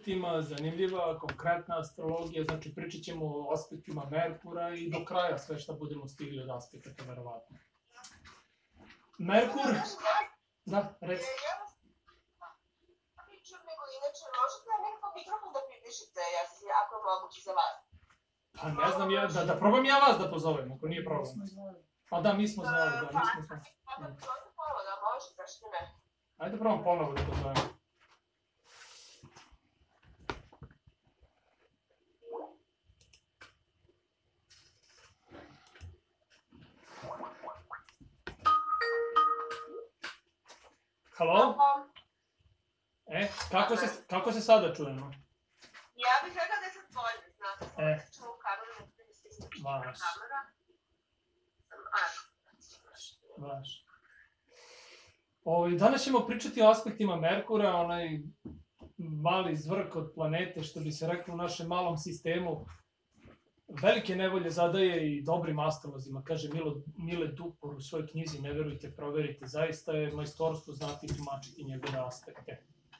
aspektima, zanimljiva, konkretna astrologija, znači pričat ćemo o aspektima Merkura i do kraja sve što budemo stigli od aspekta, verovatno. Merkur... Da, reci. Pričam, nego inače možete nekako mikrofon da pripišete, ako je moguće za vas. Pa ne znam, da probam ja vas da pozovem, ako nije problem. Pa da, mi smo znali, da, mi smo znali. Pa da ponovo da može, zašto ne? Ajde probam ponovo da pozovem. Halo? Kako se sada čujemo? Ja bih rekla da je sad bolje, znate, ćemo u kameru, da ste ispričati kamera. Danas ćemo pričati o aspektima Merkura, onaj mali zvrk od planete, što bi se reklo u našem malom sistemu. Velike nevolje zadaje i dobrim astrolozima, kaže Mile Dupor u svojoj knjizi, ne verujte, proverite, zaista je majstorstvo znati tumačiti njegove aspekte.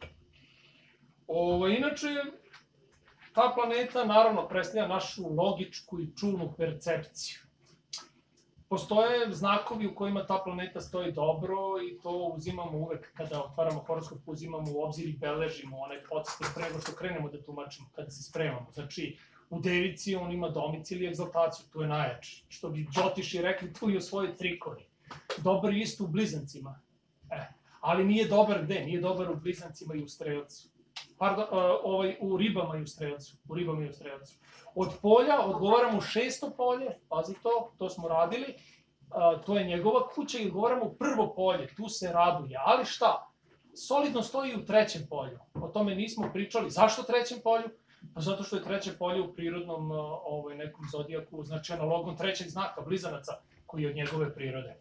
Inače, ta planeta naravno predstavlja našu logičku i čulnu percepciju. Postoje znakovi u kojima ta planeta stoji dobro i to uzimamo uvek kada otvaramo horoskop, uzimamo u obzir i beležimo onaj podsjetnik pre nego što krenemo da tumačimo, kada se spremamo. Znači, u Devici on ima domicil i egzaltaciju, tu je najjači. Što bi džotiši rekli, tu je u svojoj trikoni. Dobar je isto u Blizancima. Ali nije dobar gde? Nije dobar u Blizancima i u Strelcu. Pardon, u Ribama i u Strelcu. Od polja odgovaramo u 6. polje, pazi to smo radili. To je njegova kuća i odgovaramo u 1. polje, tu se raduje. Ali šta? Solidno stoji u 3. polju. O tome nismo pričali. Zašto 3. polju? Pa zato što je 3. polje u prirodnom nekom zodijaku, znači analogom 3. znaka, Blizanaca, koji je od njegove prirode.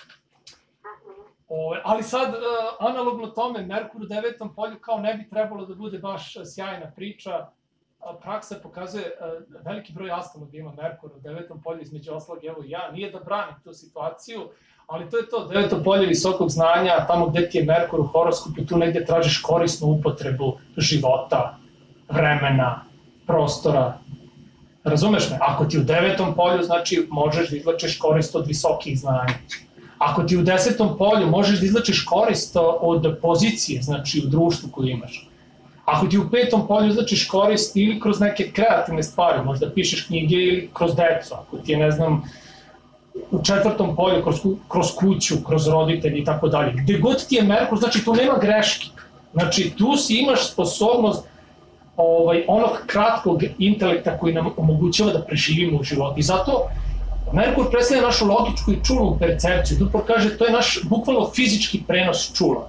Ali sad, analogno tome, Merkur u 9. polju kao ne bi trebalo da bude baš sjajna priča. Praksa pokazuje veliki broj astrologa ima Merkur u 9. polju, između ostalog, evo i ja, nije da branim tu situaciju, ali to je to, 9. polje visokog znanja, tamo gde ti je Merkur u horoskopu, tu negde tražiš korisnu upotrebu života, vremena, prostora. Razumeš me? Ako ti u 9. polju, znači možeš da izvlačiš korist od visokih znanja. Ako ti u 10. polju možeš da izvlačiš korist od pozicije, znači u društvu koju imaš. Ako ti u 5. polju izvlačiš korist ili kroz neke kreativne stvari, možda pišeš knjige ili kroz decu, ako ti je, ne znam, u 4. polju kroz kuću, kroz roditelji i tako dalje. Gde god ti je Merkur, znači tu nema greški. Znači tu si imaš sposobnost onog kratkog intelekta koji nam omogućava da preživimo u životu. I zato Merkur predstavlja našu logičku i čulnu percepciju. Dupor kaže, to je naš bukvalno fizički prenos čula.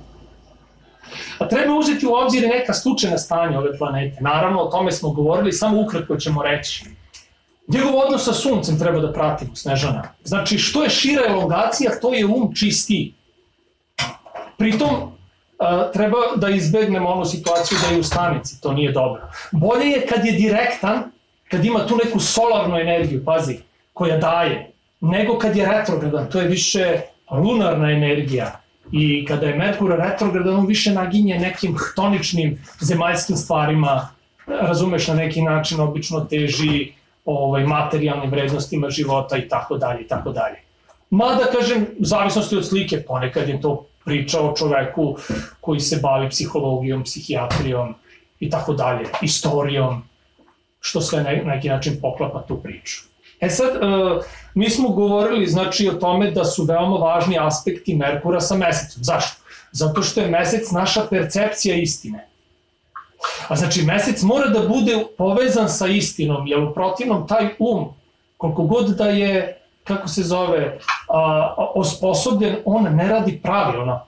A treba uzeti u obzir neka slučajna stanja ove planete. Naravno, o tome smo govorili, samo ukratko ćemo reći. Njegov odnos sa Suncem treba da pratimo, Snežana. Znači, što je šira elongacija, to je čistiji. Pritom, treba da izbegnemo onu situaciju da je u stanici, to nije dobro. Bolje je kad je direktan, kad ima tu neku solarnu energiju, pazi, koja daje, nego kad je retrogradan, to je više lunarna energija. I kada je Merkur retrogradan, on više naginje nekim htoničnim zemaljskim stvarima, razumeš, na neki način obično teži materijalnim vrednostima života i tako dalje, i tako dalje. Mada, kažem, u zavisnosti od slike, ponekad je to priča o čoveku koji se bavi psihologijom, psihijatrijom i tako dalje, istorijom, što sve na neki način poklapa tu priču. Sad, mi smo govorili znači o tome da su veoma važni aspekti Merkura sa mesecom. Zašto? Zato što je mesec naša percepcija istine. A znači mesec mora da bude povezan sa istinom, jer u protivnom taj koliko god da je, kako se zove, osposobljen, on ne radi pravilno.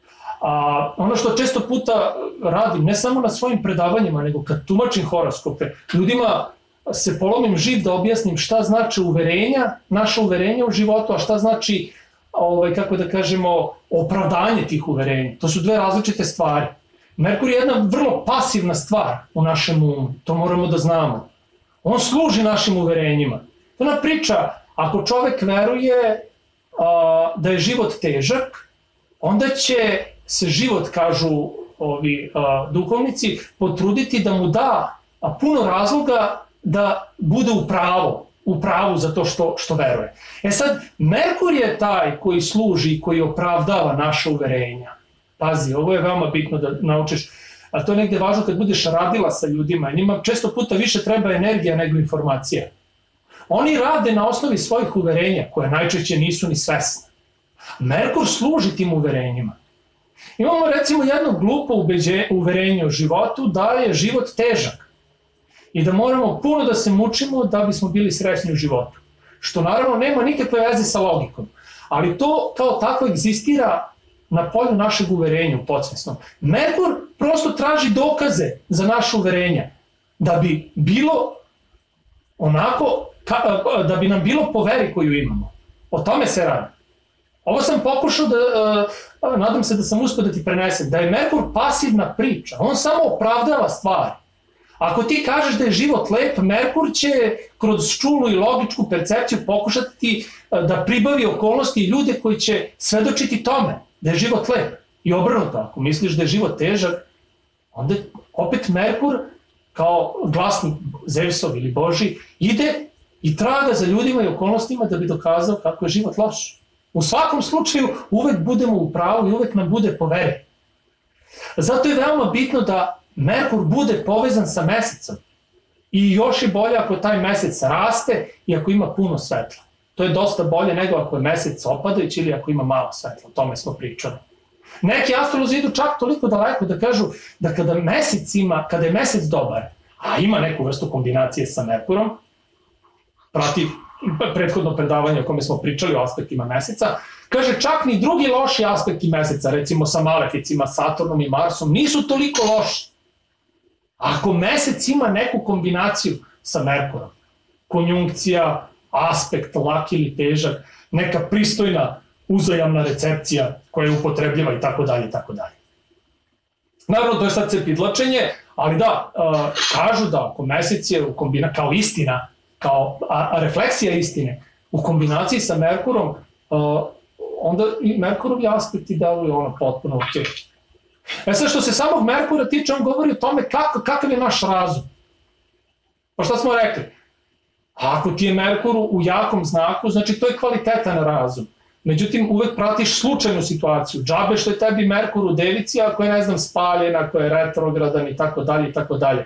Ono što često puta radim, ne samo na svojim predavanjima, nego kad tumačim horoskope, ljudima se polomim živ da objasnim šta znači uverenja, naša uverenja u životu, a šta znači, kako da kažemo, opravdanje tih uverenja. To su dve različite stvari. Merkur je jedna vrlo pasivna stvar u našem umu, to moramo da znamo. On služi našim uverenjima. To nam priča, ako čovek veruje da je život težak, onda će se život, kažu ovi duhovnici potruditi da mu da puno razloga da bude u pravu za to što veruje. Sad, Merkur je taj koji služi i koji opravdava naše uverenja. Pazi, ovo je veoma bitno da naučiš, a to je negde važno kad budeš radila sa ljudima. Njima često puta više treba energija nego informacija. Oni rade na osnovi svojih uverenja, koje najčešće nisu ni svesne. Merkur služi tim uverenjima. Imamo recimo jedno glupo uverenje o životu da je život težak i da moramo puno da se mučimo da bismo bili srećni u životu. Što naravno nema nikakve veze sa logikom, ali to kao tako egzistira na polju našeg uverenja u podsvesnom. Merkur prosto traži dokaze za naše uverenja da bi bilo onako, da bi nam bilo po veri koju imamo. O tome se radi. Ovo sam pokušao da, nadam se da sam uspio da ti prenesem, da je Merkur pasivna priča, on samo opravdava stvari. Ako ti kažeš da je život lep, Merkur će kroz čulu i logičku percepciju pokušati da pribavi okolnosti i ljude koji će svedočiti tome da je život lep. I obrnuto, ako misliš da je život težak, onda opet Merkur, kao glasnik Zevsov ili Božji, ide i traga za ljudima i okolnostima da bi dokazao kako je život loš. U svakom slučaju uvek budemo u pravu i uvek nam bude po veri. Zato je veoma bitno da Merkur bude povezan sa mesecom. I još je bolje ako taj mesec raste i ako ima puno svetla. To je dosta bolje nego ako je mesec opadajući ili ako ima malo svetla. O tome smo pričali. Neki astrolozi idu čak toliko daleko da kažu da kada je mesec dobar, a ima neku vrstu kombinacije sa Merkurom, prati prethodno predavanje o kome smo pričali o aspektima meseca, kaže čak ni drugi loši aspekti meseca, recimo sa maleficima, Saturnom i Marsom, nisu toliko loši. Ako mesec ima neku kombinaciju sa Merkurom, konjunkcija, aspekt, lak ili težak, neka pristojna uzajamna recepcija koja je upotrebljiva i tako dalje, i tako dalje. Naravno, to je sad cepidlačenje, ali da, kažu da ako mesec je kao istina, kao refleksija istine, u kombinaciji sa Merkurom, onda i Merkurovi aspekti deluju ono potpuno ok. Sad što se samog Merkura tiče, on govori o tome kakav je naš razum. Pa šta smo rekli? Ako ti je Merkur u jakom znaku, znači to je kvalitetan razum. Međutim, uvek pratiš slučajnu situaciju. Džabe što je tebi Merkur u Devici, ako je, ne znam, spaljen, ako je retrogradan i tako dalje i tako dalje.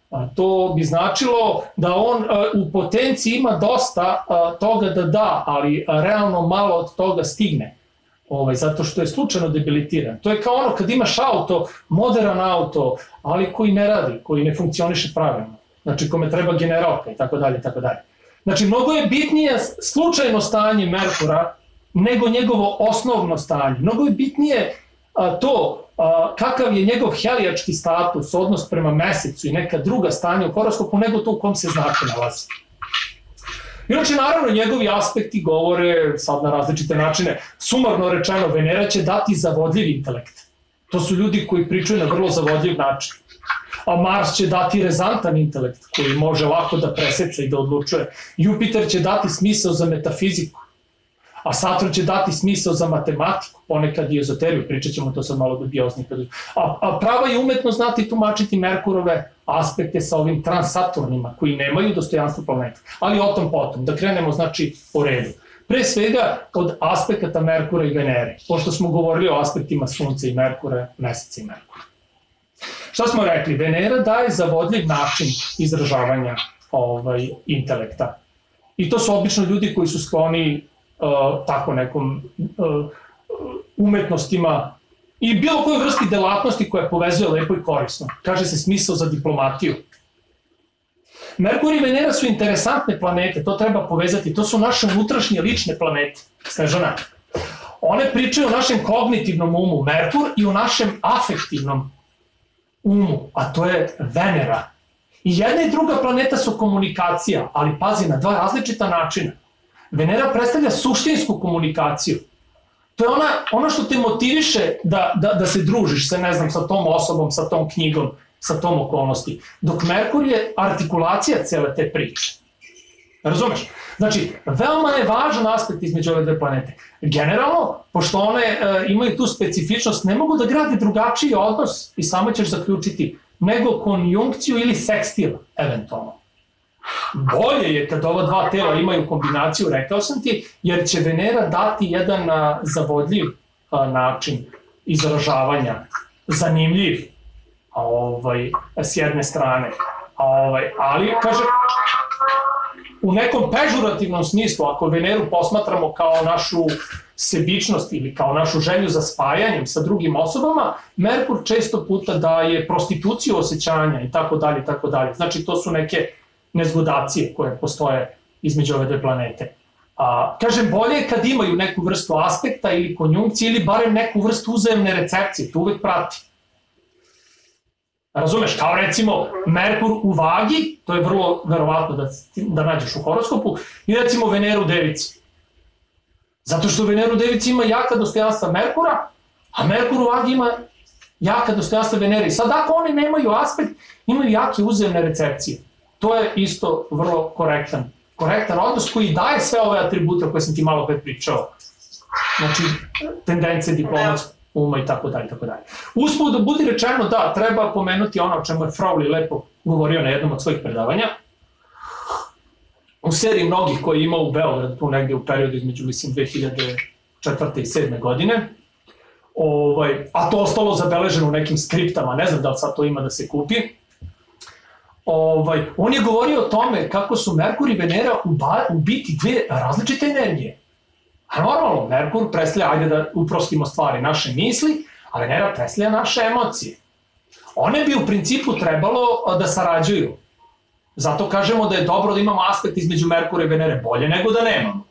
To bi značilo da on u potenciji ima dosta toga da da, ali realno malo od toga stigne. Zato što je slučajno debilitiran. To je kao ono kad imaš auto, modern auto, ali koji ne radi, koji ne funkcioniše pravilno. Znači kome treba generalka i tako dalje i tako dalje. Znači mnogo je bitnije slučajno stanje Merkura nego njegovo osnovno stanje. Mnogo je bitnije to kakav je njegov helijački status, odnos prema mesecu i neka druga stanja u horoskopu nego to u kom se znaku nalazi. Inače, naravno, njegovi aspekti govore sad na različite načine. Sumarno rečeno, Venera će dati zavodljiv intelekt. To su ljudi koji pričaju na vrlo zavodljiv način. A Mars će dati rezantan intelekt koji može lako da preseca i da odlučuje. Jupiter će dati smisao za metafiziku. A Saturn će dati smisao za matematiku, ponekad i ezoteriju, pričat ćemo to sad malo dubioznije. A prava je umetno znati tumačiti Merkurove aspekte sa ovim transsaturnima koji nemaju dostojanstvo planeta. Ali o tom potom, da krenemo znači po redu. Pre svega od aspekata Merkura i Venere, pošto smo govorili o aspektima Sunca i Merkura, Meseca i Merkura. Šta smo rekli? Venera daje zavodljiv način izražavanja intelekta. I to su obično ljudi koji su skloni tako nekom umetnostima i bilo kojoj vrsti delatnosti koja povezuje lepo i korisno. Kaže se smisao za diplomatiju. Merkur i Venera su interesantne planete, to treba povezati, to su naše unutrašnje lične planete, Snežana. One pričaju o našem kognitivnom umu, Merkur, i o našem afektivnom umu, a to je Venera. I jedna i druga planeta su komunikacija, ali pazi, na dva različita načina. Venera predstavlja suštinsku komunikaciju. To je ono što te motiviše da se družiš sa, ne znam, sa tom osobom, sa tom knjigom, sa tom okolnosti. Dok Merkur je artikulacija cele te priče. Razumeš? Znači, veoma je važan aspekt između ove dve planete. Generalno, pošto one imaju tu specifičnost, ne mogu da grade drugačiji odnos i samo ćeš zaključiti nego konjunkciju ili sekstil, eventualno. Bolje je kad ova dva tela imaju kombinaciju, rekao sam ti, jer će Venera dati jedan zavodljiv način izražavanja, zanimljiv s jedne strane. Ali, kaže, u nekom pežurativnom smislu, ako Veneru posmatramo kao našu sebičnost ili kao našu želju za spajanjem sa drugim osobama, Merkur često puta daje prostituciju osjećanja i tako dalje, tako dalje. Znači, to su neke nezgodacije koje postoje između ove dve planete. Kažem, bolje je kad imaju neku vrstu aspekta ili konjunkcije ili barem neku vrstu uzajemne recepcije, to uvek prati. Razumeš, kao recimo Merkur u Vagi, to je vrlo verovatno da nađeš u horoskopu, i recimo Veneru u Devici. Zato što Veneru u Devici ima jaka dostojanstva Merkura, a Merkur u Vagi ima jaka dostojanstva Venere. I sad ako oni nemaju aspekt, imaju jake uzajemne recepcije. To je isto vrlo korektan odnos koji daje sve ove atribute o koje sam ti malo pre pričao. Znači, tendencije diplomatskog uma i tako dalje, tako dalje. Usput da budi rečeno, da, treba pomenuti ono o čemu je Frowley lepo govorio na jednom od svojih predavanja. U seriji mnogih koji je imao u Beogradu, tu negde u periodu između, mislim, 2004. i 2007. godine, a to ostalo zabeleženo u nekim skriptama, ne znam da li sad to ima da se kupi, on je govorio o tome kako su Merkur i Venera u biti dve različite energije. A normalno, Merkur predstavlja, ajde da uprostimo stvari, naše misli, a Venera predstavlja naše emocije. One bi u principu trebalo da sarađuju. Zato kažemo da je dobro da imamo aspekt između Merkura i Venere, bolje nego da nemamo.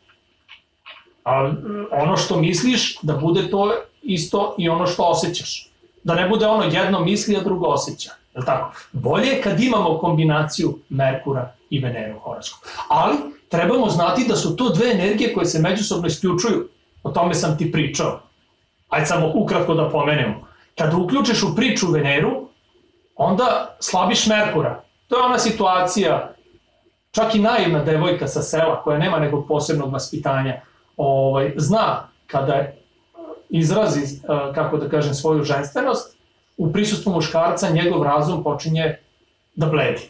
Ono što misliš, da bude to isto i ono što osjećaš. Da ne bude ono jedno misli, a drugo osjeća. Bolje je kad imamo kombinaciju Merkura i Venere u horoskopu. Ali trebamo znati da su to dve energije koje se međusobno isključuju. O tome sam ti pričao. Ajde samo ukratko da pomenemo. Kada uključiš u priču Veneru, onda slabiš Merkura. To je ona situacija, čak i naivna devojka sa sela koja nema nekog posebnog vaspitanja, zna kada izrazi, kako da kažem, svoju ženstvenost, u prisustvu muškarca njegov razum počinje da bledi.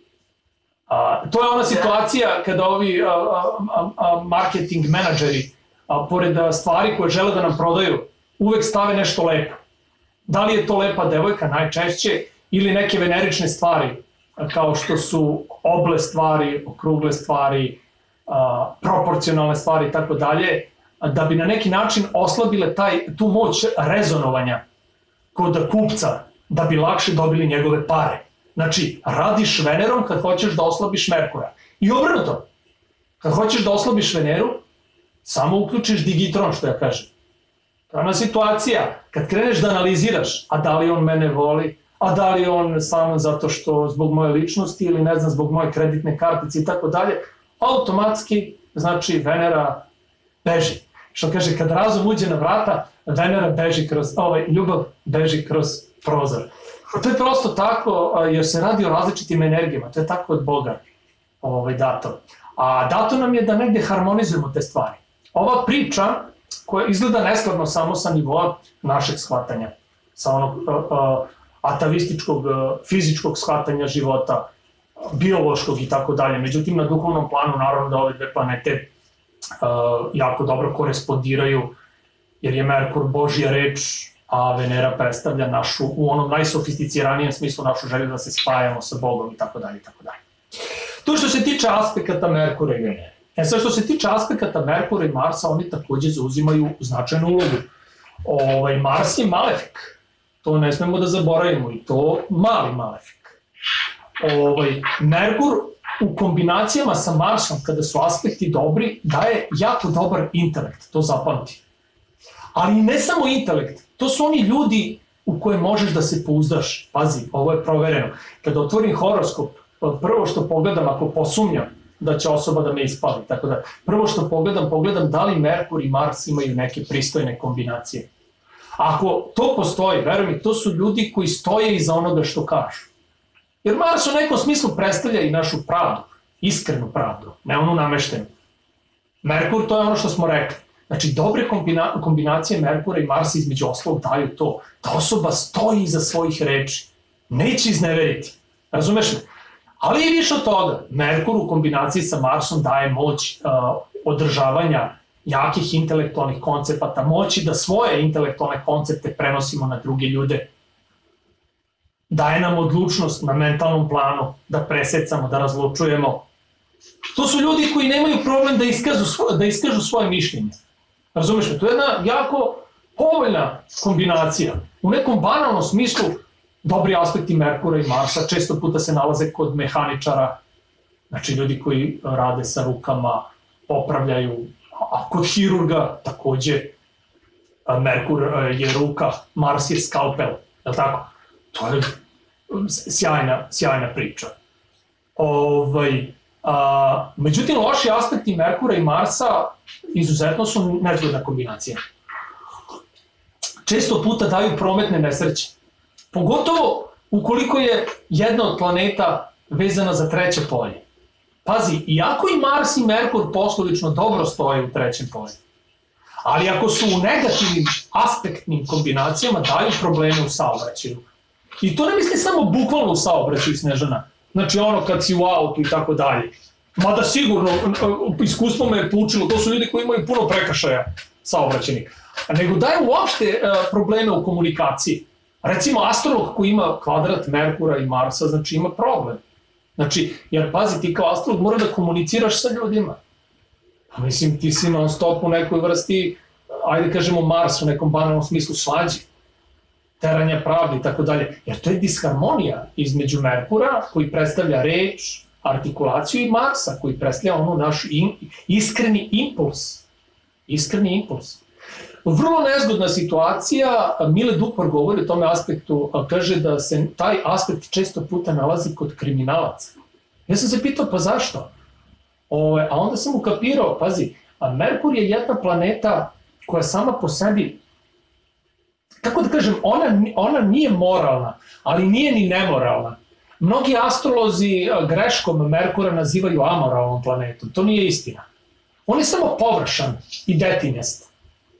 To je ona situacija kada ovi marketing menadžeri, pored stvari koje žele da nam prodaju, uvek stave nešto lepo. Da li je to lepa devojka najčešće ili neke venerične stvari, kao što su oble stvari, okrugle stvari, proporcionalne stvari i tako dalje, da bi na neki način oslabile tu moć rezonovanja kod kupca, da bi lakše dobili njegove pare. Znači, radiš Venerom kad hoćeš da oslabiš Merkura. I obrnuto, kad hoćeš da oslabiš Veneru, samo uključiš digitron, što ja kažem. To je ona situacija, kad kreneš da analiziraš, a da li on mene voli, a da li on samo zato što zbog moje ličnosti ili ne znam, zbog moje kreditne kartice i tako dalje, automatski, znači, Venera beži. Što kaže, kad razum uđe na vrata, Venera beži kroz, ljubav beži kroz prozor. To je prosto tako, jer se radi o različitim energijama, to je tako od Boga dato. A dato nam je da negde harmonizujemo te stvari. Ova priča, koja izgleda neskladno samo sa nivoa našeg shvatanja, sa onog atavističkog, fizičkog shvatanja života, biološkog i tako dalje. Međutim, na duhovnom planu, naravno da ove dve planete jako dobro korespondiraju, jer je Merkur Božja reč, a Venera predstavlja našu, u onom najsofisticiranijem smislu, našu želju da se spajamo sa Bogom i tako dalje i tako dalje. To što se tiče aspekata Merkura i Venere. Sad što se tiče aspekata Merkura i Marsa, oni takođe zauzimaju značajnu ulogu. Mars je malefik, to ne smemo da zaboravimo, i to mali malefik. Merkur u kombinacijama sa Marsom, kada su aspekti dobri, daje jako dobar intelekt, to zapamti. Ali ne samo intelekt, to su oni ljudi u koje možeš da se pouzdaš. Pazi, ovo je provereno. Kada otvorim horoskop, prvo što pogledam, ako posumnjam da će osoba da me ispali, tako da, prvo što pogledam da li Merkur i Mars imaju neke pristojne kombinacije. Ako to postoji, veruj mi, to su ljudi koji stoje iza onoga što kažu. Jer Mars u nekom smislu predstavlja i našu pravdu, iskrenu pravdu, ne onu nameštenu. Merkur, to je ono što smo rekli. Znači, dobre kombinacije Merkura i Marsa između ostalog daju to, da osoba stoji iza svojih reči, neće izneveriti, razumeš li? Ali i više od toga, Merkur u kombinaciji sa Marsom daje moć održavanja jakih intelektualnih koncepata, moći da svoje intelektualne koncepte prenosimo na druge ljude. Daje nam odlučnost na mentalnom planu, da presecamo, da razlučujemo. To su ljudi koji nemaju problem da iskažu svoje mišljenje. Razumeš me? To je jedna jako povoljna kombinacija. U nekom banalnom smislu, dobri aspekti Merkura i Marsa često puta se nalaze kod mehaničara, znači ljudi koji rade sa rukama, popravljaju, a kod hirurga takođe Merkur je ruka, Mars je skalpel, je li tako? To je sjajna priča. Međutim, loši aspekti Merkura i Marsa izuzetno su nezgodna kombinacija. Često puta daju prometne nesreće. Pogotovo ukoliko je jedna od planeta vezana za treće polje. Pazi, iako i Mars i Merkur poslovično dobro stoje u trećem polju, ali ako su u negativnim aspektnim kombinacijama, daju probleme u saobraćaju. I to ne misli samo bukvalno u saobraćaju, Snežana. Znači ono kad si u autu i tako dalje. Mada sigurno, iskustvo me je poučilo, to su ljudi koji imaju puno prekršaja saobraćenih. Nego daju uopšte probleme u komunikaciji. Recimo astrolog koji ima kvadrat Merkura i Marsa, znači ima problem. Znači, jer pazi, ti kao astrolog mora da komuniciraš sa ljudima. Mislim, ti si non stop u nekoj vrsti, ajde kažemo Mars u nekom banalnom smislu svađe, teranja pravde i tako dalje. Jer to je disharmonija između Merkura koji predstavlja reč, artikulaciju i Marsa koji predstavlja ono naš iskreni impuls. Iskreni impuls. Vrlo nezgodna situacija, Mile Dupor govori o tome aspektu, kaže da se taj aspekt često puta nalazi kod kriminalaca. Ja sam se pitao, pa zašto? A onda sam ukapirao, pazi, Merkur je jedna planeta koja sama po sebi, kako da kažem, ona nije moralna, ali nije ni nemoralna. Mnogi astrolozi greškom Merkura nazivaju amoralnom planetom, to nije istina. On je samo površan i detinjast.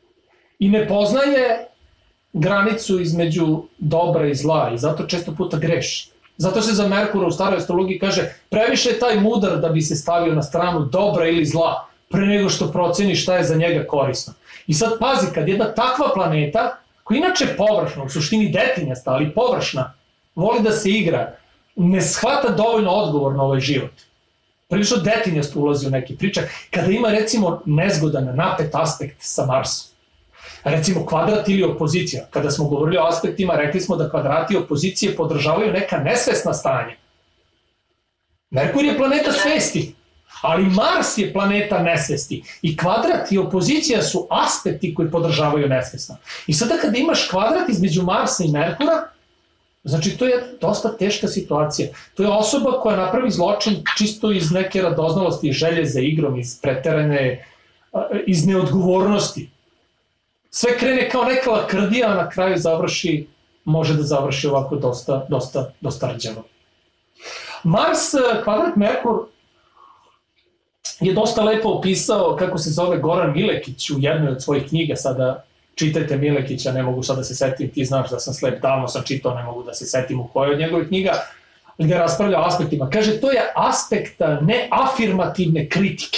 I ne poznaje granicu između dobra i zla i zato često puta greši. Zato se za Merkura u staroj astrologiji kaže previše je taj mudar da bi se stavio na stranu dobra ili zla pre nego što proceni šta je za njega korisno. I sad pazi, kad jedna takva planeta, koja inače je površna, u suštini detinjasta, ali površna, voli da se igra, ne shvata dovoljno odgovor na ovaj život. Prilično detinjasto ulazi u neki pričak, kada ima recimo nezgodan, napet aspekt sa Marsom. Recimo kvadrat ili opozicija. Kada smo govorili o aspektima, rekli smo da kvadrati i opozicije podržavaju neka nesvesna stanja. Merkur je planeta svesti, ali Mars je planeta nesvesti. I kvadrat i opozicija su aspekti koji podržavaju nesvesno. I sada kada imaš kvadrat između Marsa i Merkura, znači to je dosta teška situacija. To je osoba koja napravi zločin čisto iz neke radoznalosti i želje za igrom, iz preterane, iz neodgovornosti. Sve krene kao neka lakrdija, a na kraju može da završi ovako dosta rđavo. Mars, kvadrat Merkur, je dosta lepo opisao kako se zove Goran Milekić u jednoj od svojih knjiga. Sada čitajte Milekića, ne mogu sad da se setim, ti znaš da sam slep, davno sam čitao, ne mogu da se setim u kojoj od njegovih knjiga, gde raspravlja o aspektima. Kaže, to je aspekt neafirmativne kritike.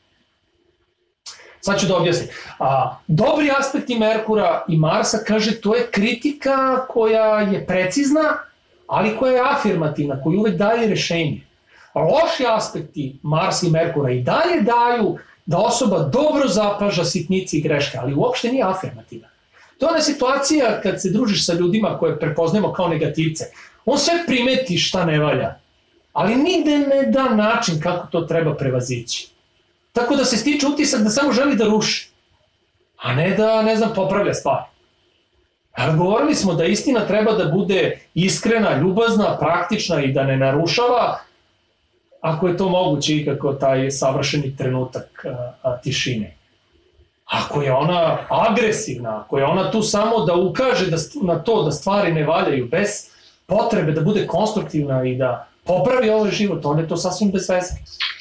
Sad ću da objasnim. Dobri aspekti Merkura i Marsa, kaže, to je kritika koja je precizna, ali koja je afirmativna, koja uvek daje rešenje. Loši aspekti Marsa i Merkura i dalje daju da osoba dobro zapaža sitnice i greške, ali uopšte nije afirmativna. To je ona situacija kad se družiš sa ljudima koje prepoznajemo kao negativce. On sve primeti šta ne valja, ali nigde ne da način kako to treba prevazići. Tako da se stiče utisak da samo želi da ruši, a ne da, ne znam, popravlja stvari. Govorili smo da istina treba da bude iskrena, ljubazna, praktična i da ne narušava, ako je to moguće ikako taj savršeni trenutak tišine. Ako je ona agresivna, ako je ona tu samo da ukaže na to da stvari ne valjaju, bez potrebe da bude konstruktivna i da popravi ovaj život, onda je to sasvim bez veze.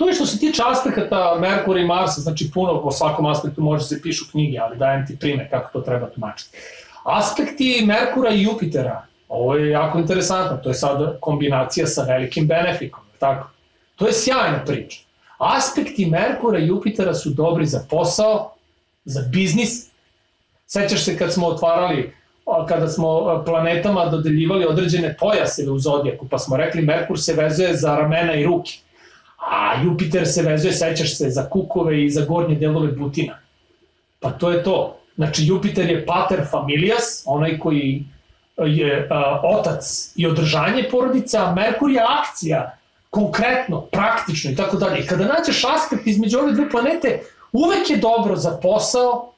To je što se tiče aspekata Merkura i Marsa, znači puno o svakom aspektu može se pišu knjige, ali dajem ti primjer kako to treba tumačiti. Aspekti Merkura i Jupitera, ovo je jako interesantno, to je sad kombinacija sa velikim benefikom, tako? To je sjajna priča. Aspekti Merkura i Jupitera su dobri za posao, za biznis. Sećaš se kad smo otvarali, kada smo planetama dodeljivali određene pojaseve u zodijaku, pa smo rekli Merkur se vezuje za ramena i ruke, a Jupiter se vezuje, sećaš se, za kukove i za gornje delove butina. Pa to je to. Znači, Jupiter je pater familias, onaj koji je otac i održanje porodica, a Merkur je akcija, konkretno, praktično i tako dalje. I kada nađeš aspekt između ove dve planete, uvek je dobro za posao,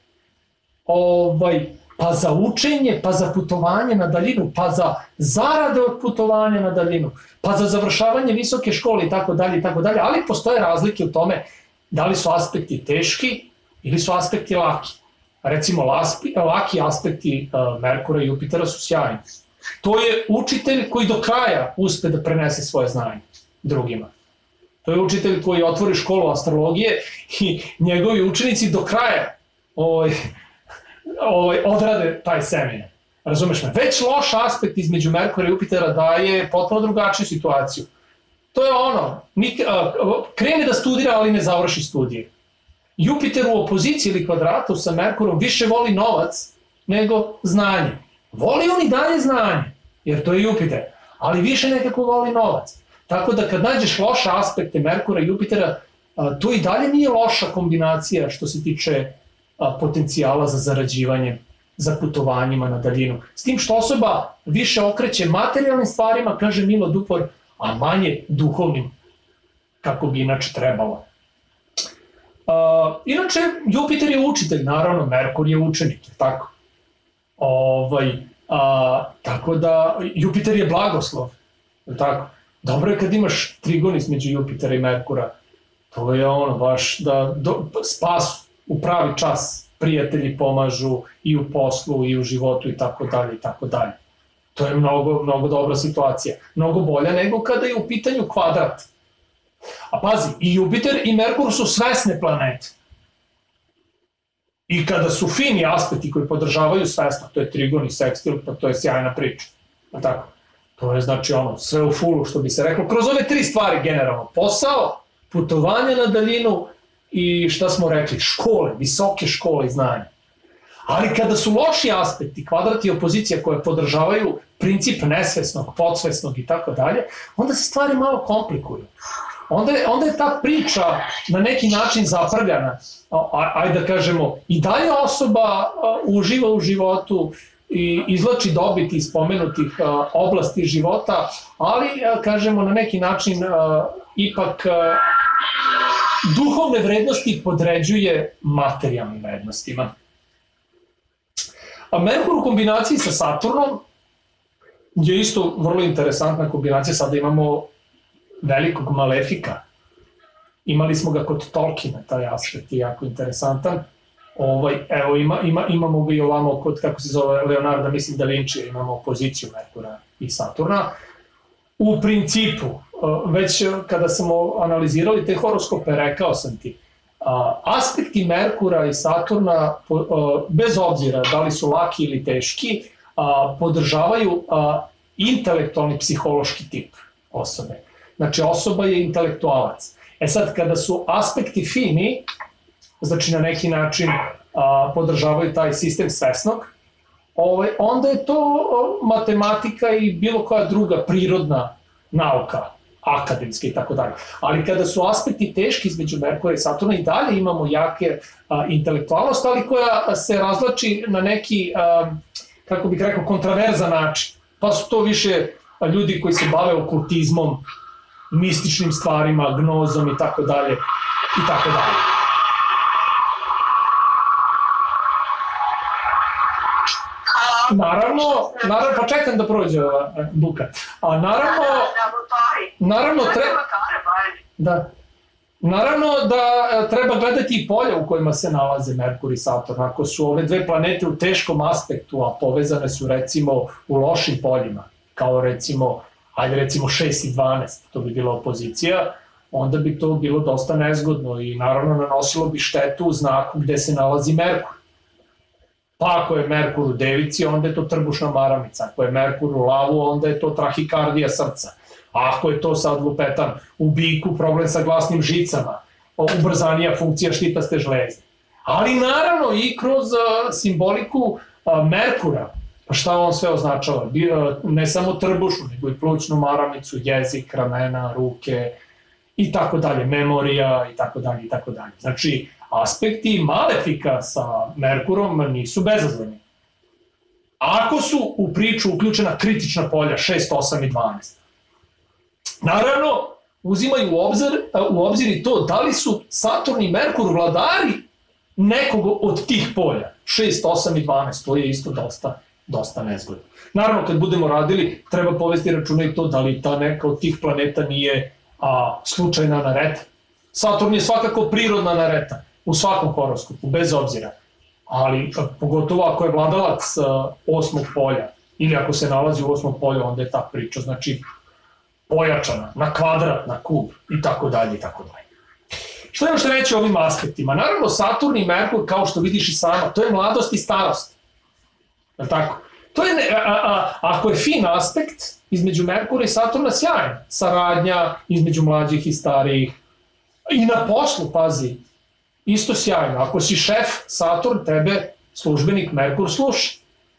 pa za učenje, pa za putovanje na daljinu, pa za zarade od putovanja na daljinu, pa za završavanje visoke škole i tako dalje, ali postoje razlike u tome da li su aspekti teški ili su aspekti laki. Recimo, laki aspekti Merkura i Jupitera su sjajni. To je učitelj koji do kraja uspe da prenese svoje znanje drugima. To je učitelj koji otvori školu astrologije i njegovi učenici do kraja odrade taj seminar. Razumeš me? Već loš aspekt između Merkura i Jupitera daje potpuno drugačiju situaciju. To je ono, krene da studira, ali ne završi studije. Jupiter u opoziciji ili kvadratu sa Merkurom više voli novac nego znanje. Voli on i dalje znanje, jer to je Jupiter, ali više nekako voli novac. Tako da kad nađeš loše aspekte Merkura i Jupitera, to i dalje nije loša kombinacija što se tiče potencijala za zarađivanje, za putovanjima na daljinu. S tim što osoba više okreće materijalnim stvarima, kaže Milo Dupor, a manje duhovnim, kako bi inače trebalo. Inače, Jupiter je učitelj, naravno, Merkur je učenik, tako? Tako da, Jupiter je blagoslov, tako? Dobro je kad imaš trigon između Jupitera i Merkura, to je ono baš da spas u pravi čas, prijatelji pomažu i u poslu i u životu i tako dalje i tako dalje. To je mnogo dobra situacija, mnogo bolja nego kada je u pitanju kvadrat. A pazi, i Jupiter i Merkur su svesne planete. I kada su fini aspekti koji podržavaju svesno, to je trigon i sekstil, pa to je sjajna priča. Tako? To je znači ono, sve u fullu, što bi se reklo, kroz ove tri stvari generalno. Posao, putovanje na daljinu i šta smo rekli, škole, visoke škole i znanja. Ali kada su loši aspekti, kvadrat i opozicija koje podržavaju princip nesvesnog, podsvesnog i tako dalje, onda se stvari malo komplikuju. Onda je ta priča na neki način zaprljana, ajde da kažemo, i dalje osoba uživa u životu i izvlači dobit iz spomenutih oblasti života, ali, kažemo, na neki način ipak duhovne vrednosti podređuje materijalnim vrednostima. A Merkur u kombinaciji sa Saturnom je isto vrlo interesantna kombinacija. Sada imamo velikog malefika. Imali smo ga kod Tolkiena, taj aspekt je jako interesantan. Evo, imamo ga i ovamo kod, kako se zove, Leonarda, mislim da Vinci, imamo opoziciju Merkura i Saturna. U principu, već kada smo analizirali te horoskope, rekao sam ti, aspekti Merkura i Saturna, bez obzira da li su laki ili teški, podržavaju intelektualni psihološki tip osobe. Znači, osoba je intelektualac. Sad, kada su aspekti fini, znači na neki način podržavaju taj sistem svesnog, onda je to matematika i bilo koja druga prirodna nauka, akademska i tako dalje. Ali kada su aspekti teški između Merkura i Saturna, i dalje imamo jake intelektualnost, ali koja se razlači na neki, kako bih rekao, kontraverzan način. Pa su to više ljudi koji se bave okultizmom, mističnim stvarima, gnozom i tako dalje, i tako dalje. Naravno, pa čekam da prođe ova buka. A naravno da treba gledati i polja u kojima se nalaze Merkur i Saturn. Ako su ove dve planete u teškom aspektu, a povezane su recimo u lošim poljima, kao recimo 6 i 12, to bi bila opozicija, onda bi to bilo dosta nezgodno i naravno nanosilo bi štetu u znaku gde se nalazi Merkur. Pa ako je Merkur u Devici, onda je to trbušna maramica, ako je Merkur u Lavu, onda je to trahikardija srca. A ako je to sad lupetan u Biku, problem sa glasnim žicama, ubrzanija funkcija štitaste žlezde. Ali naravno i kroz simboliku Merkura, pa šta on sve označava? Ne samo trbušnu, nego i plućnu maramicu, jezik, ramena, ruke i tako dalje, memorija i tako dalje i tako dalje. Znači, aspekti malefika sa Merkurom nisu bezazleni. Ako su u priču uključena kritična polja 6, 8 i 12. Naravno, uzimaju u obzir i to da li su Saturn i Merkur vladari nekog od tih polja. 6, 8 i 12, to je isto dosta nezgodno. Naravno, kad budemo radili, treba povesti računa i to da li ta neka od tih planeta nije slučajna nareta. Saturn je svakako prirodna nareta u svakom horoskopu, bez obzira. Ali pogotovo ako je vladalac 8. polja ili ako se nalazi u 8. polju, onda je ta priča, znači pojačana, na kvadrat, na kub i tako dalje i tako dalje. Što imaš reći o ovim aspektima? Naravno, Saturn i Merkur, kao što vidiš i sama, to je mladost i starost. Je tako? To je, ako je fin aspekt između Merkura i Saturna, sjajan. Saradnja između mlađih i starijih. I na poslu, pazi, isto sjajno. Ako si šef Saturn, tebe službenik Merkur sluša.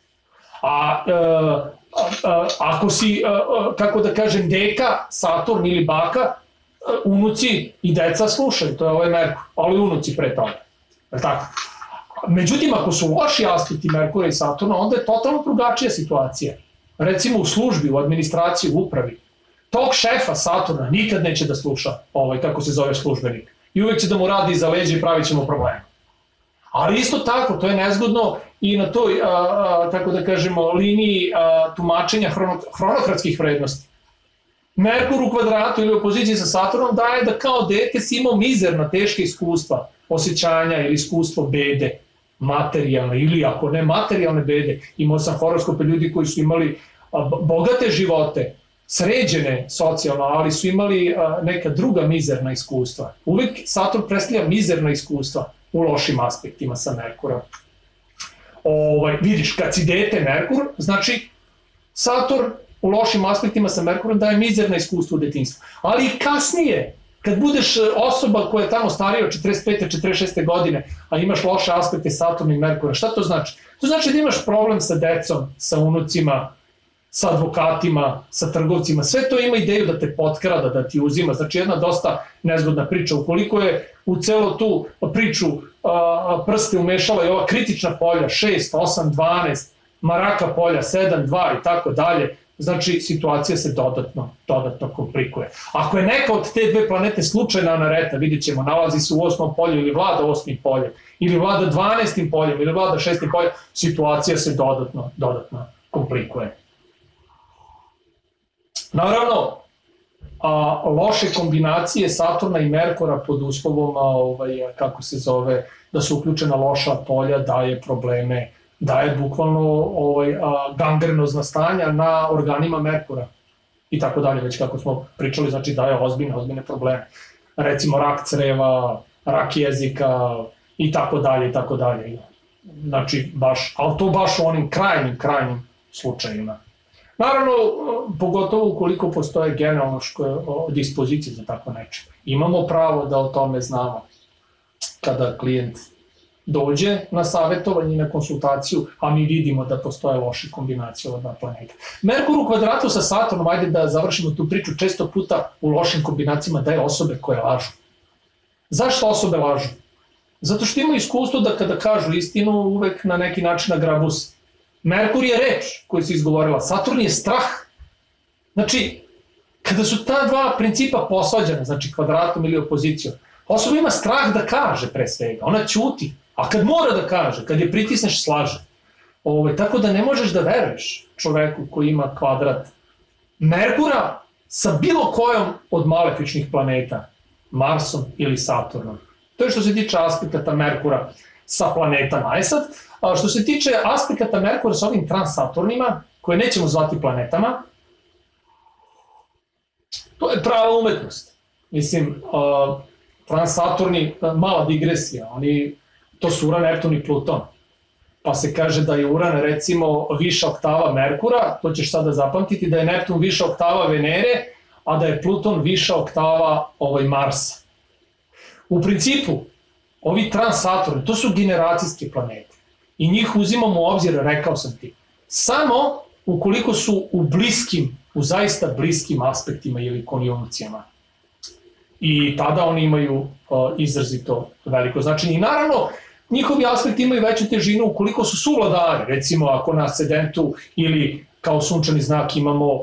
Ako si, kako da kažem, deka Saturn ili baka, unuci i deca slušaju, to je ovaj Merkur, ali unuci pre toga. Je tako? Međutim, ako su loši aspekti Merkura i Saturna, onda je totalno drugačija situacija. Recimo u službi, u administraciji, u upravi. Tog šefa Saturna nikad neće da sluša kako se zove službenik. I uvek će da mu radi iza leđa i pravit ćemo problema. Ali isto tako, to je nezgodno i na toj, tako da kažemo, liniji tumačenja hronokratskih vrednosti. Merkur u kvadratu ili u opoziciji sa Saturnom daje da kao dete si imao mizerna, teška iskustva, osjećanja ili iskustvo bede, materijalne ili ako ne materijalne bede. Imao sam horoskope ljudi koji su imali bogate živote, sređene socijalno, ali su imali neka druga mizerna iskustva. Uvek Saturn predstavlja mizerna iskustva u lošim aspektima sa Merkurom. Vidiš, kad si dete Merkur, znači Saturn u lošim aspektima sa Merkurom daje mizerna iskustva u detinjstvu. Ali i kasnije, kad budeš osoba koja je tamo starija od 45. 46. godine, a imaš loše aspekte Saturna i Merkura, šta to znači? To znači da imaš problem sa decom, sa unucima, sa advokatima, sa trgovcima. Sve to ima ideju da te potkrada, da ti uzima. Znači jedna dosta nezgodna priča. Ukoliko je u celo tu priču prste umešala i ova kritična polja 6, 8, 12, maraka polja 7, 2 i tako dalje, znači situacija se dodatno komplikuje. Ako je neka od te dve planete slučajna nareta, vidjet ćemo, nalazi se u 8. polju ili vlada 8. poljem, ili vlada 12. poljem, ili vlada 6. poljem, situacija se dodatno komplikuje. Naravno, loše kombinacije Saturna i Merkura pod uslovom, kako se zove, da su uključena loša polja, daje probleme, daje bukvalno gangrenozna stanja na organima Merkura i tako dalje, već kako smo pričali, znači daje ozbiljne probleme. Recimo rak creva, rak jezika i tako dalje i tako dalje. Znači, ali to baš u onim krajnim slučajima. Naravno, pogotovo ukoliko postoje genealoške dispozicije za tako neče. Imamo pravo da o tome znamo kada klijent dođe na savjetovanje i na konsultaciju, a mi vidimo da postoje loše kombinacije ova dva planeta. Merkur u kvadratu sa Saturnom, ajde da završimo tu priču, često puta u lošim kombinacijama daje osobe koje lažu. Zašto osobe lažu? Zato što imaju iskustvo da kada kažu istinu, uvek na neki način nagrabuse. Merkur je reč koju se izgovorila, Saturn je strah. Znači, kada su ta dva principa posvađana, znači kvadratom ili opozicijom, osoba ima strah da kaže pre svega, ona ćuti, a kad mora da kaže, kad je pritisneš, slaže. Tako da ne možeš da veruješ čoveku koji ima kvadrat Merkura sa bilo kojom od malefičnih planeta, Marsom ili Saturnom. To je što se tiče aspekata Merkura sa planetama. A sad, što se tiče aspekata Merkura sa ovim transsaturnima, koje nećemo zvati planetama, to je prava umetnost. Mislim, Transaturni, mala digresija, to su Uran, Neptun i Pluton. Pa se kaže da je Uran recimo viša oktava Merkura, to ćeš sada zapamtiti, da je Neptun viša oktava Venere, a da je Pluton viša oktava Marsa. U principu, ovi Transaturni, to su generacijske planete i njih uzimamo u obzir, rekao sam ti, samo ukoliko su u zaista bliskim aspektima ili konjunkcijama. I tada oni imaju izrazito veliko značenje. I naravno, njihovi aspekti imaju veću težinu ukoliko su suvladari, recimo ako na ascendentu ili kao sunčani znak imamo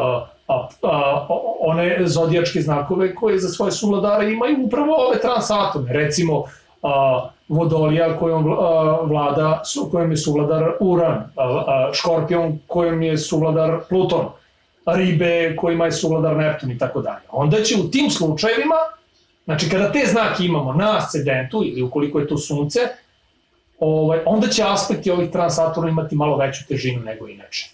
one zodijačke znakove koje za svoje suvladare imaju upravo ove Transaturne, recimo Vodolija kojom je suvladar Uran, Škorpion kojom je suvladar Pluton, Ribe kojima je suvladar Neptun i tako dalje. Onda će u tim slučajevima, znači kada te znake imamo na ascendentu ili ukoliko je to sunce, onda će aspekti ovih Transaturna imati malo veću težinu nego inače.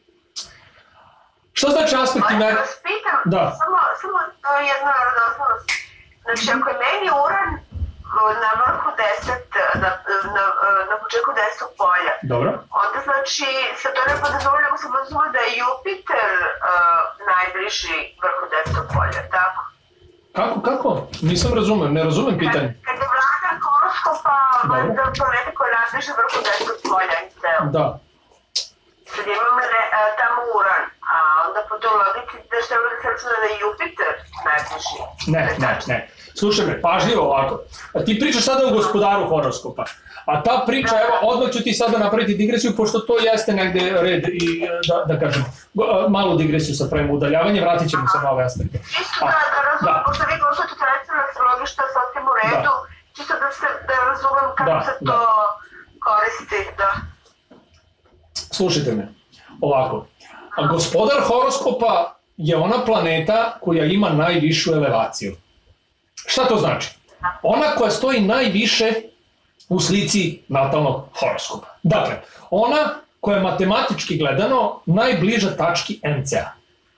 Šta znači aspekti? Da vas pitam, samo jedno osnovnost. Znači ako je meni Uran na vrhu 10, na početku 10. polja, onda znači se to ne podrazumije, nego se podrazumije da je Jupiter najbliži vrhu 10. polja, tako? Kako? Nisam razumem, ne razumem pitanje. Kad je vladar horoskopa, onda planete koje najbliže vrhu 10. polja i ceo. Da. Sad imam tamo Uran, a onda po toj logici da što je se računa da je Jupiter najbliži. Ne. Slušaj me, pažljivo ovako. Ti pričaš sada o gospodaru horoskopa. A ta priča, evo, odmah ću ti sada napraviti digresiju, pošto to jeste negde red i, da kažem, malu digresiju sa pravim udaljavanje, vratit ćemo se na ove aspekte. Čisto da razumem, pošto vi govorite tradicionalna astrologija što je sasvim u redu, čisto da razumem kako se to koristi, da. Slušajte me, ovako, gospodar horoskopa je ona planeta koja ima najvišu elevaciju. Šta to znači? Ona koja stoji najviše u slici natalnog horoskopa. Dakle, ona koja je matematički gledano najbliža tački MC-a.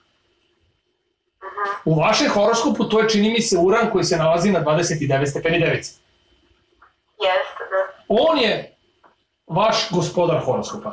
U vašem horoskopu to je, čini mi se, Uran koji se nalazi na 29 stepeni device. Jeste, da. On je vaš gospodar horoskopa.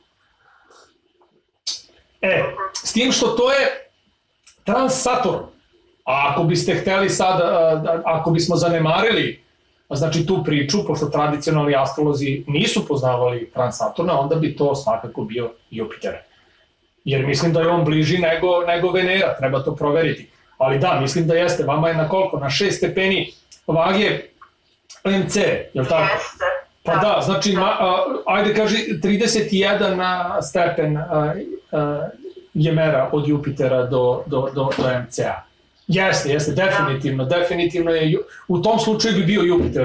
S tim što to je Transaturn. A ako biste hteli sad, ako bismo zanemarili znači tu priču, pošto tradicionalni astrolozi nisu poznavali Transaturna, onda bi to svakako bio Jupiter. Jer mislim da je on bliži nego Venera, treba to proveriti. Ali da, mislim da jeste, vama je na koliko? Na 6 stepeni vage MC, je li tako? Jeste. Pa da, znači, ajde kaži 31 stepen je mera od Jupitera do MC-a. Jeste, definitivno je, u tom slučaju bi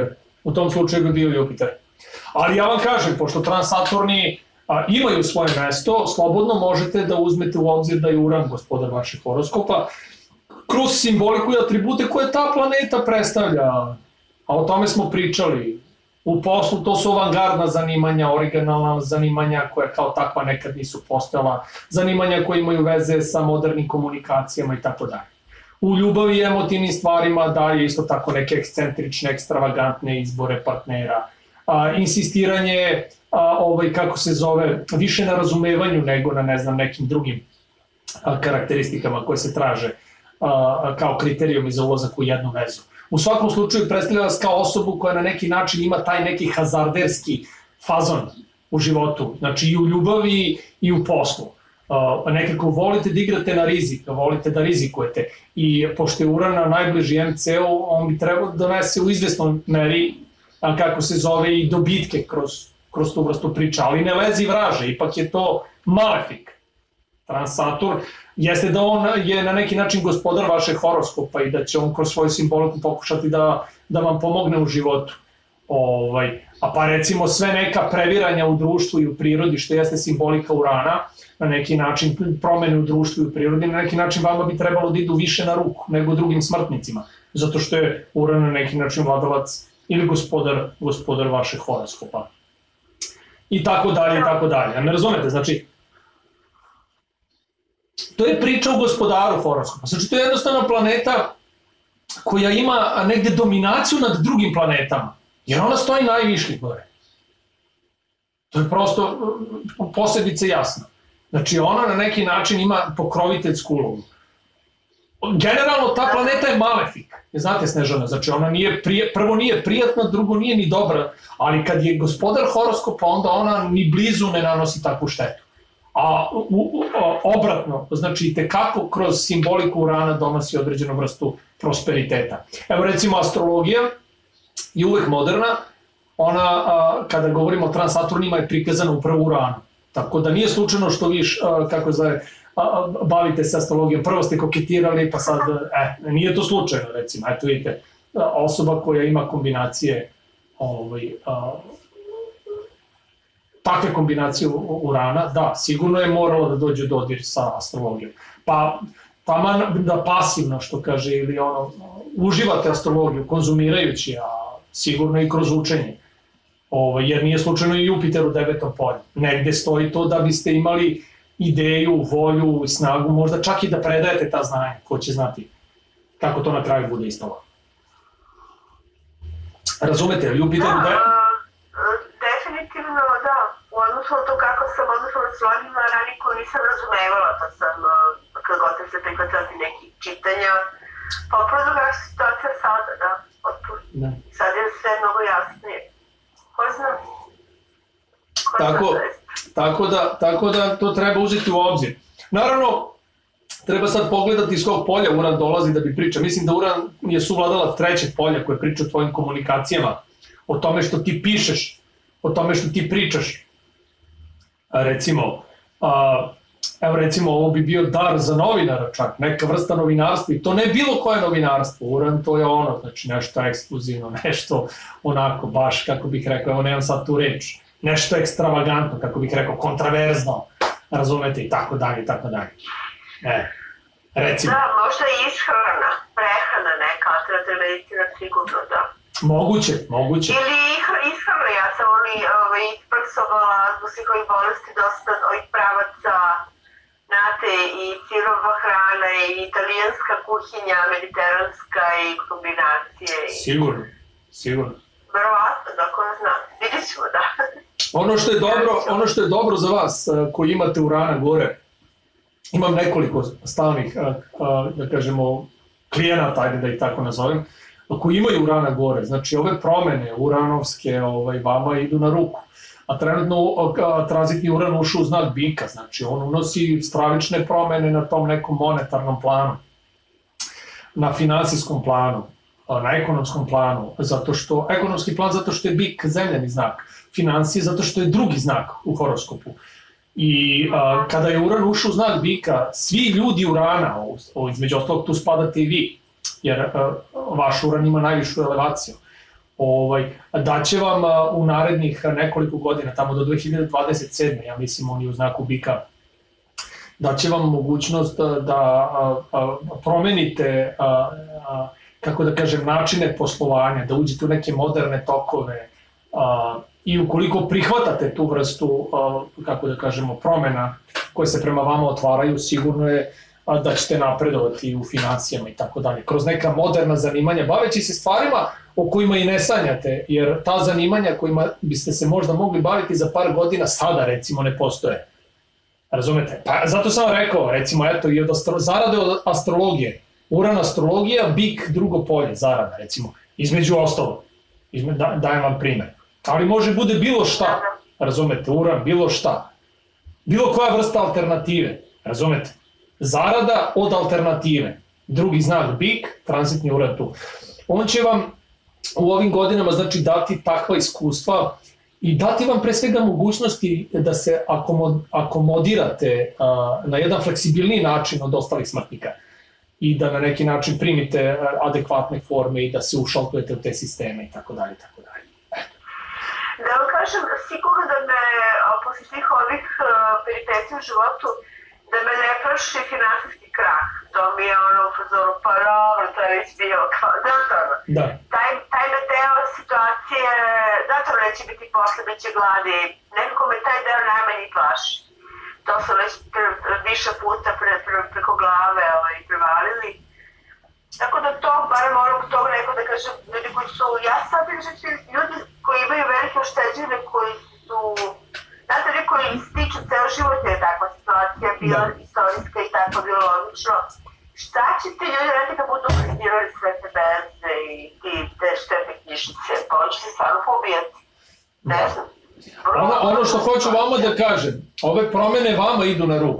bio Jupiter. Ali ja vam kažem, pošto Transaturni imaju svoje mesto, slobodno možete da uzmete u obzir da je Uran gospodar vašeg horoskopa, kroz simboliku i atribute koje ta planeta predstavlja. A o tome smo pričali. U poslu to su avangardna zanimanja, originalna zanimanja koja kao takva nekad nisu postojala, zanimanja koje imaju veze sa modernim komunikacijama i tako dalje. U ljubavi i emotivnim stvarima daje isto tako neke ekscentrične, ekstravagantne izbore partnera. Insistiranje, kako se zove, više na razumevanju nego na nekim drugim karakteristikama koje se traže kao kriterijumi za ulazak u jednu vezu. U svakom slučaju predstavlja vas kao osobu koja na neki način ima taj neki hazarderski fazon u životu, znači i u ljubavi i u poslu. Nekako volite da igrate na rizik, volite da rizikujete i pošto je Uran na najbliži MC-u, on bi trebao da donese u izvesnoj meri, kako se zove, i dobitke kroz tu vrstu priča, ali ne lezi vraže, ipak je to malefik. Transaturn jeste da on je na neki način gospodar vašeg horoskopa i da će on kroz svoju simboliku pokušati da vam pomogne u životu. A pa recimo sve neka previranja u društvu i u prirodi, što jeste simbolika Urana, na neki način promene u društvu i u prirodi, na neki način vama bi trebalo da idu više na ruku nego drugim smrtnicima, zato što je Uran na neki način vladalac ili gospodar vašeg horoskopa. I tako dalje, i tako dalje. Ne razumete, znači, to je priča o gospodaru horoskopa. Znači, to je jednostavno planeta koja ima negde dominaciju nad drugim planetama, jer ona stoji najvišlje gore. To je prosto posebice jasno. Znači, ona na neki način ima pokroviteljsku ulogu. Generalno, ta planeta je malefik. Znate, Snežana, znači ona prvo nije prijatna, drugo nije ni dobra, ali kad je gospodar horoskopa, onda ona ni blizu ne nanosi takvu štetu. A obratno, znači tekako kroz simboliku Urana donosi određenu vrstu prosperiteta. Evo recimo astrologija je uvek moderna, ona kada govorimo o Transaturnima je prikazana upravo Uranu. Tako da nije slučajno što vi, kako zove, bavite se astrologijom, prvo ste koketirali pa sad, nije to slučajno recimo, eto vidite, osoba koja ima kombinacije, takve kombinacije Urana, da, sigurno je morala da dođe u dodir sa astrologijom. Pa taman da pasivno, što kaže, ili uživate astrologiju, konzumirajući, a sigurno i kroz učenje. Jer nije slučajno i Jupiter u 9. polju. Negde stoji to da biste imali ideju, volju, snagu, možda čak i da predajete ta znanja, ko će znati kako to na kraju bude ispalo. Razumete, Jupiter u 9. Definitivno, da. U odnosu na to kako sam odnosno na svojima raniko nisam razumevala, pa sam, kad gotovo se prihvatati nekih čitanja, pa upravo kako se situacija sada, da, otpuno. Sad je sve mnogo jasnije. Ko znam? Tako da to treba uzeti u obzir. Naravno, treba sad pogledati iz kog polja Uran dolazi da bi priča. Mislim da Uran je suvladala 3. polja koje priča o tvojim komunikacijama, o tome što ti pišeš, o tome što ti pričaš. Recimo, ovo bi bio dar za novinara čak, neka vrsta novinarstva i to ne bilo koje novinarstvo, Uran to je znači nešto ekskluzivno, nešto onako baš, kako bih rekao, evo nemam sad tu reč, nešto ekstravagantno, kako bih rekao, kontraverzno, razumete, i tako dalje, i tako dalje. Recimo. Da, možda i ishrana, prehrana neka, alternativna medicina, sigurno, da. Moguće. Ili ishrana, ja sam isprsovala zbog svih ovih bolesti dosta ovih pravaca, znate, i sirova hrana, i italijanska kuhinja, mediteranska i kombinacije. Sigurno. Verovatno, da, ko zna. Vidjet ćemo, da. Ono što je dobro za vas koji imate Urana gore, imam nekoliko stalnih, da kažemo, klijenata, ajde da ih tako nazovem, koji imaju Urana gore. Znači, ove promene uranovske vama idu na ruku. A trenutno tranzitni Uran ušao u znak bika, znači on unosi stravične promene na tom nekom monetarnom planu, na finansijskom planu, na ekonomskom planu, ekonomski plan zato što je bik zemljani znak, finansije zato što je drugi znak u horoskopu. I kada je Uran ušao u znak bika, svi ljudi Urana, između ostalog tu spadate i vi, jer vaš Uran ima najvišu elevaciju, daće vam u narednih nekoliko godina, tamo do 2027. ja mislim on je u znaku bika, daće vam mogućnost da promenite, kako da kažem, načine poslovanja, da uđete u neke moderne tokove i ukoliko prihvatate tu vrstu, kako da kažemo, promena koje se prema vama otvaraju, sigurno je da ćete napredovati u finansijama i tako dalje. Kroz neka moderna zanimanja, baveći se stvarima o kojima i ne sanjate, jer ta zanimanja kojima biste se možda mogli baviti za par godina sada, recimo, ne postoje. Razumete? Pa zato sam vam rekao, recimo, eto, i od zarade od astrologije. Uran astrologija, bik drugo polje, zarada, recimo, između ostalo. Dajem vam primer. Ali može bude bilo šta, razumete, Uran, bilo šta. Bilo koja vrsta alternative, razumete? Zarada od alternative. Drugi znak bik, tranzitni Uran tu. On će vam u ovim godinama znači dati takva iskustva i dati vam pre svega mogućnosti da se akomodirate na jedan fleksibilniji način od ostalih smrtnika i da na neki način primite adekvatne forme i da se ušaltujete u te sisteme i tako dalje, tako dalje. Da vam kažem, sigurno da me, posle svih ovih peripetija u životu, da me ne plaši finansijski krah. To mi je u fazoru, pa dobro, to je već bilo kao, znate ono. Taj me deo situacije, zato neće biti posle, bit će gladi, nekako me taj deo najmanji plaši. To su već više puta preko glave prevalili. Tako da to, barem onog toga neko da kažem, ljudi koji su, ja sad vidim ljudi koji imaju velike ošteđene, koji su, znate, ljudi koji stiču ceo život je takva situacija, bila istorijska i tako bilo logično. Šta će ti ljudi raditi kad budu kreirali sve te berze i te štetne knjižice? Pa on će se stvarno pobijati. Ne znam. Ono što hoću vama da kažem, ove promene vama idu na ruku.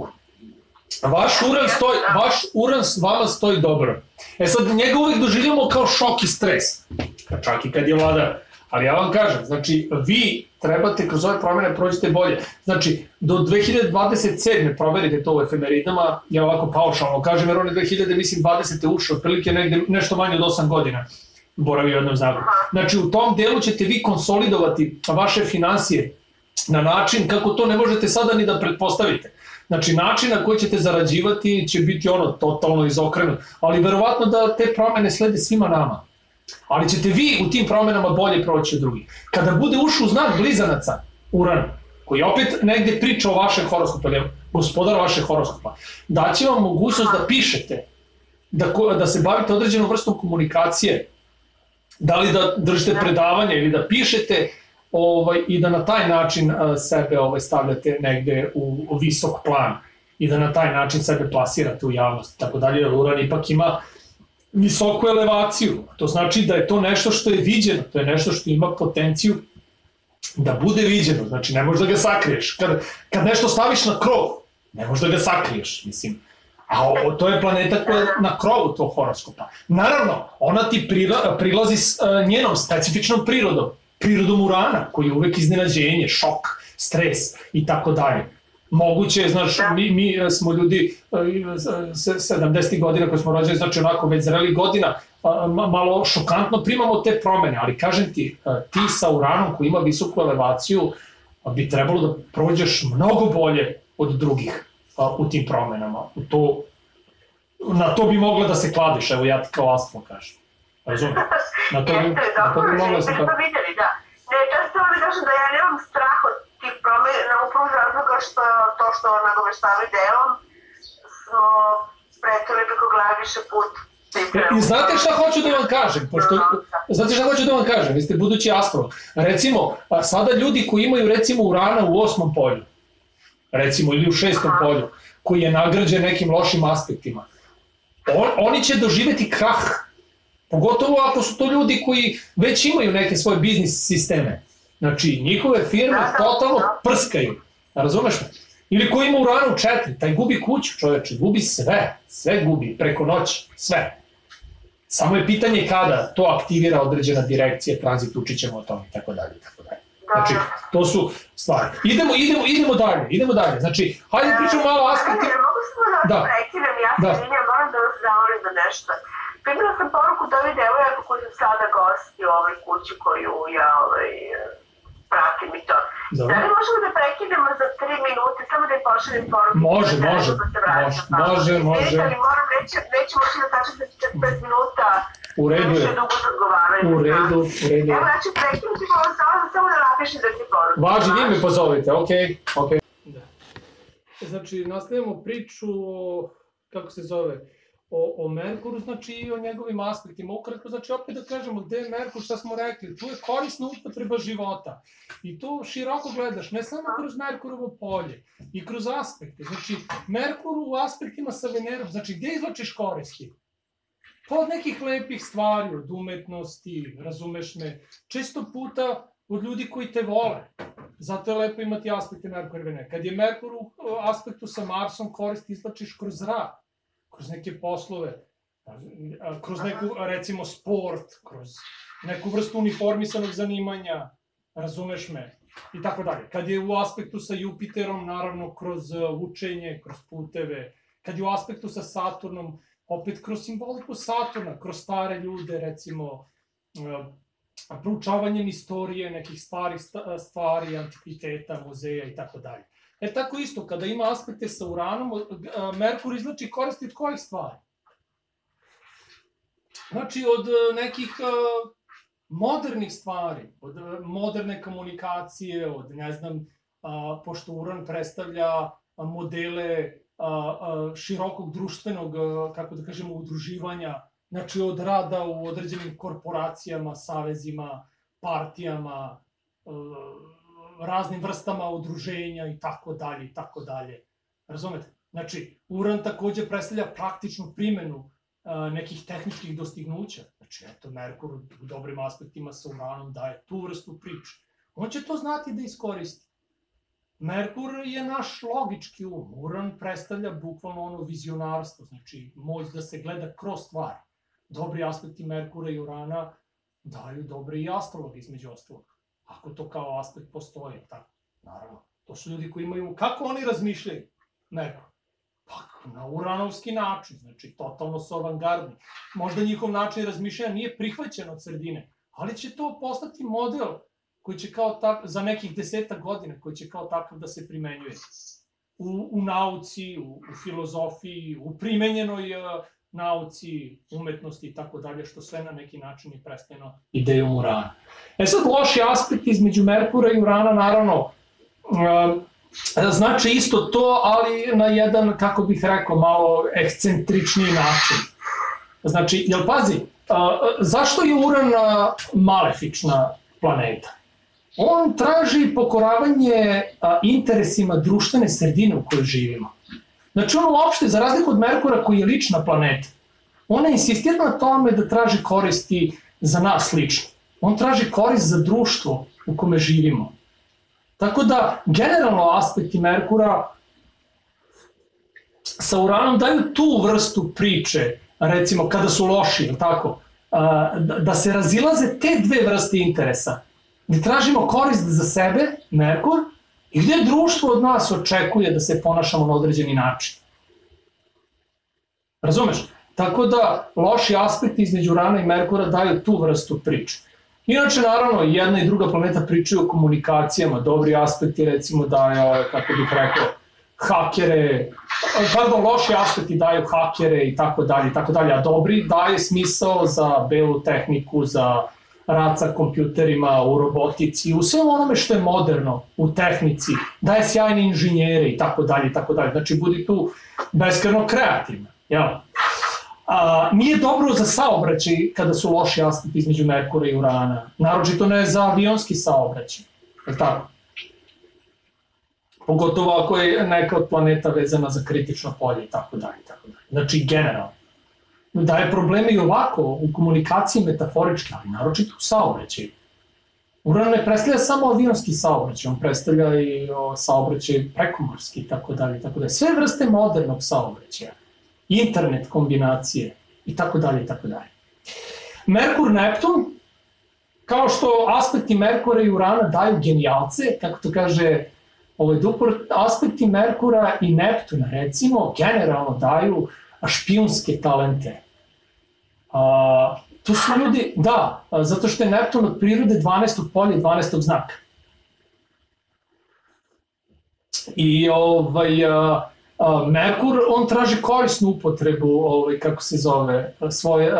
Vaš uran vama stoji dobro. E sad, njega uvek doživljamo kao šok i stres, čak i kad je vladar. Ali ja vam kažem, znači, vi trebate kroz ove promene prođete bolje. Znači, do 2027. proverite to u efemeridama, ja ovako paušalno kažem, jer on je 2020. ušao, otprilike nešto manje od 8 godina boravio u jednom znaku. Znači, u tom delu ćete vi konsolidovati vaše finansije na način kako to ne možete sada ni da pretpostavite. Znači, način na koji ćete zarađivati će biti ono totalno izokrenut, ali verovatno da te promene slede svima nama. Ali ćete vi u tim promenama bolje proći od drugih. Kada bude ušao u znak blizanaca, Uran, koji opet negde priča o vašem horoskopu, ili gospodar vašeg horoskopa, daće vam mogućnost da pišete, da se bavite određenom vrstom komunikacije, da li da držite predavanje ili da pišete, i da na taj način sebe stavljate negde u visok plan i da na taj način sebe plasirate u javnost. Tako dalje, jer Uran ipak ima visoku elevaciju. To znači da je to nešto što je viđeno, to je nešto što ima potenciju da bude viđeno. Znači, ne možeš da ga sakriješ. Kad nešto staviš na krov, ne možeš da ga sakriješ, mislim. A to je planeta koja je na krovu tog horoskopa. Naravno, ona ti prilazi s njenom specifičnom prirodom. Prirodom Urana, koji je uvek iznenađenje, šok, stres i tako dalje. Moguće je, znaš, mi smo ljudi 70. godina koji smo rođeni, znači onako već zreli godina, malo šokantno primamo te promene, ali kažem ti, ti sa Uranom koji ima visoku elevaciju bi trebalo da prođeš mnogo bolje od drugih u tim promenama. Na to bi mogla da se kladiš, evo ja ti kao astro kažem. Razumem? Na to bi mogla da se kladiš. Ne, često vam kažem da ja nemam strah od tih promjena, upravo razloga što to što nagoveštavaju delom smo pretili preko glave više put. I znate šta hoću da vam kažem? Znate šta hoću da vam kažem? Vi ste budući astrolog. Recimo, sada ljudi koji imaju recimo Urana u 8. polju, recimo, ili u 6. polju, koji je nagrađen nekim lošim aspektima, oni će doživeti krah. Pogotovo ako su to ljudi koji već imaju neke svoje biznis sisteme. Znači, njihove firme totalno prskaju. Razumeš me? Ili koji ima Urana u 4, taj gubi kuću, čoveče, gubi sve gubi, preko noći, sve. Samo je pitanje kada to aktivira određena direkcija, tranzit, učit ćemo o tome, i tako dalje, i tako dalje. Znači, to su stvari. Idemo dalje. Znači, hajde pričamo malo o aspektima. Mogu samo da prekinem, ja moram da vas zamolim za nešto. Primila sam poruku da ovi devojaka koji su sada gosti u ovoj kući koju ja pratim i to. Da li možemo da prekinemo za 3 minute, samo da im pošaljem poruku? Može. Ali moram reći, neću možda da tačem za 45 minuta. U redu je. U redu. Evo, ja ću prekinuti samo da napišem da ti poruku. Važi, vi me pozovite, okej. Znači, nastavljamo priču o, kako se zove, o Merkuru, znači i o njegovim aspektima. Ukratko, znači opet da kažemo gde je Merkur, šta smo rekli, tu je korisna upotreba života. I to široko gledaš, ne samo kroz Merkurovo polje, i kroz aspekte. Znači, Merkur u aspektima sa Venerom, znači gde izvlačiš koristi? Pa od nekih lepih stvari, od umetnosti, razumeš me, često puta od ljudi koji te vole. Zato je lepo imati aspekte Merkur i Venera. Kad je Merkur u aspektu sa Marsom, koristi izvlačiš kroz rad, kroz neke poslove, kroz neku, recimo, sport, kroz neku vrstu uniformisanog zanimanja, razumeš me, i tako dalje. Kad je u aspektu sa Jupiterom, naravno, kroz učenje, kroz puteve. Kad je u aspektu sa Saturnom, opet kroz simboliku Saturna, kroz stare ljude, recimo, proučavanjem istorije, nekih starih stvari, antikviteta, muzeja i tako dalje. Tako isto, kada ima aspekte sa Uranom, Merkur izvlači koristi od kojih stvari? Znači, od nekih modernih stvari, od moderne komunikacije, od, ne znam, pošto Uran predstavlja modele širokog društvenog, kako da kažemo, udruživanja, znači od rada u određenim korporacijama, savezima, partijama, raznim vrstama udruženja i tako dalje i tako dalje. Razumete? Znači, uran takođe predstavlja praktičnu primenu nekih tehničkih dostignuća. Znači, eto, Merkur u dobrim aspektima sa uranom daje tu vrstu priče. On će to znati da iskoristi. Merkur je naš logički um. Uran predstavlja bukvalno ono vizionarstvo, znači moć da se gleda kroz stvari. Dobri aspekti Merkura i Urana daju dobre i astrologe između ostalog. Ako to kao aspekt postoji, tako, naravno. To su ljudi koji imaju, kako oni razmišljaju Merkur? Pa na uranovski način, znači totalno su avangardni. Možda njihov način razmišljanja nije prihvaćen od sredine, ali će to postati model koji će kao za nekih 10 godina, koji će kao takav da se primenjuje. U nauci, u filozofiji, u primenjenoj nauci, umetnosti i tako dalje, što sve na neki način je predstavljeno idejom Urana. Sad, loši aspekt između Merkura i Urana, naravno, znači isto to, ali na jedan, kako bih rekao, malo ekscentričniji način. Znači, jel pazi, zašto je Uran malefična planeta? On traži pokoravanje interesima društvene sredine u kojoj živimo. Znači, on uopšte, za razliku od Merkura koji je lična planeta, ona insistira na tome da traži koristi za nas lično. On traži korist za društvo u kome živimo. Tako da, generalno aspekti Merkura sa Uranom daju tu vrstu priče, recimo kada su loši, ili tako, da se razilaze te dve vrste interesa. Gde tražimo korist za sebe, Merkur, i gde društvo od nas očekuje da se ponašamo na određeni način. Razumeš? Tako da, loši aspekti između Urana i Merkura daju tu vrstu priče. Inače, naravno, jedna i druga planeta pričaju o komunikacijama. Dobri aspekti, recimo, daju, kako bih rekao, hakere, pardon, loši aspekti daju hakere i tako dalje, a dobri daje smisao za belu tehniku, za rad sa kompjuterima, u robotici, u svemu onome što je moderno, u tehnici, daje sjajne inženjere i tako dalje. Znači, budi tu beskrajno kreativna, jel? Nije dobro za saobraćaj kada su loši aspekti između Merkura i Urana, naročito ne za avionski saobraćaj, je li tako? Pogotovo ako je neka od planeta vezana za kritično polje i tako dalje. Znači, generalno. Daje probleme i ovako u komunikaciji metaforički, ali naročito u saobraćaju. Uran ne predstavlja samo avionski saobraćaj, on predstavlja i saobraćaj prekomorski i tako dalje. Sve vrste modernog saobraćaja, internet kombinacije i tako dalje. Merkur-Neptun, kao što aspekti Merkura i Urana daju genijalce, kako to kaže Duport, aspekti Merkura i Neptuna, recimo, generalno daju špijunske talente. To su ljudi, da, zato što je Neptun od prirode 12. polja i 12. znaka. I Merkur, on traži korisnu upotrebu, kako se zove, svoje,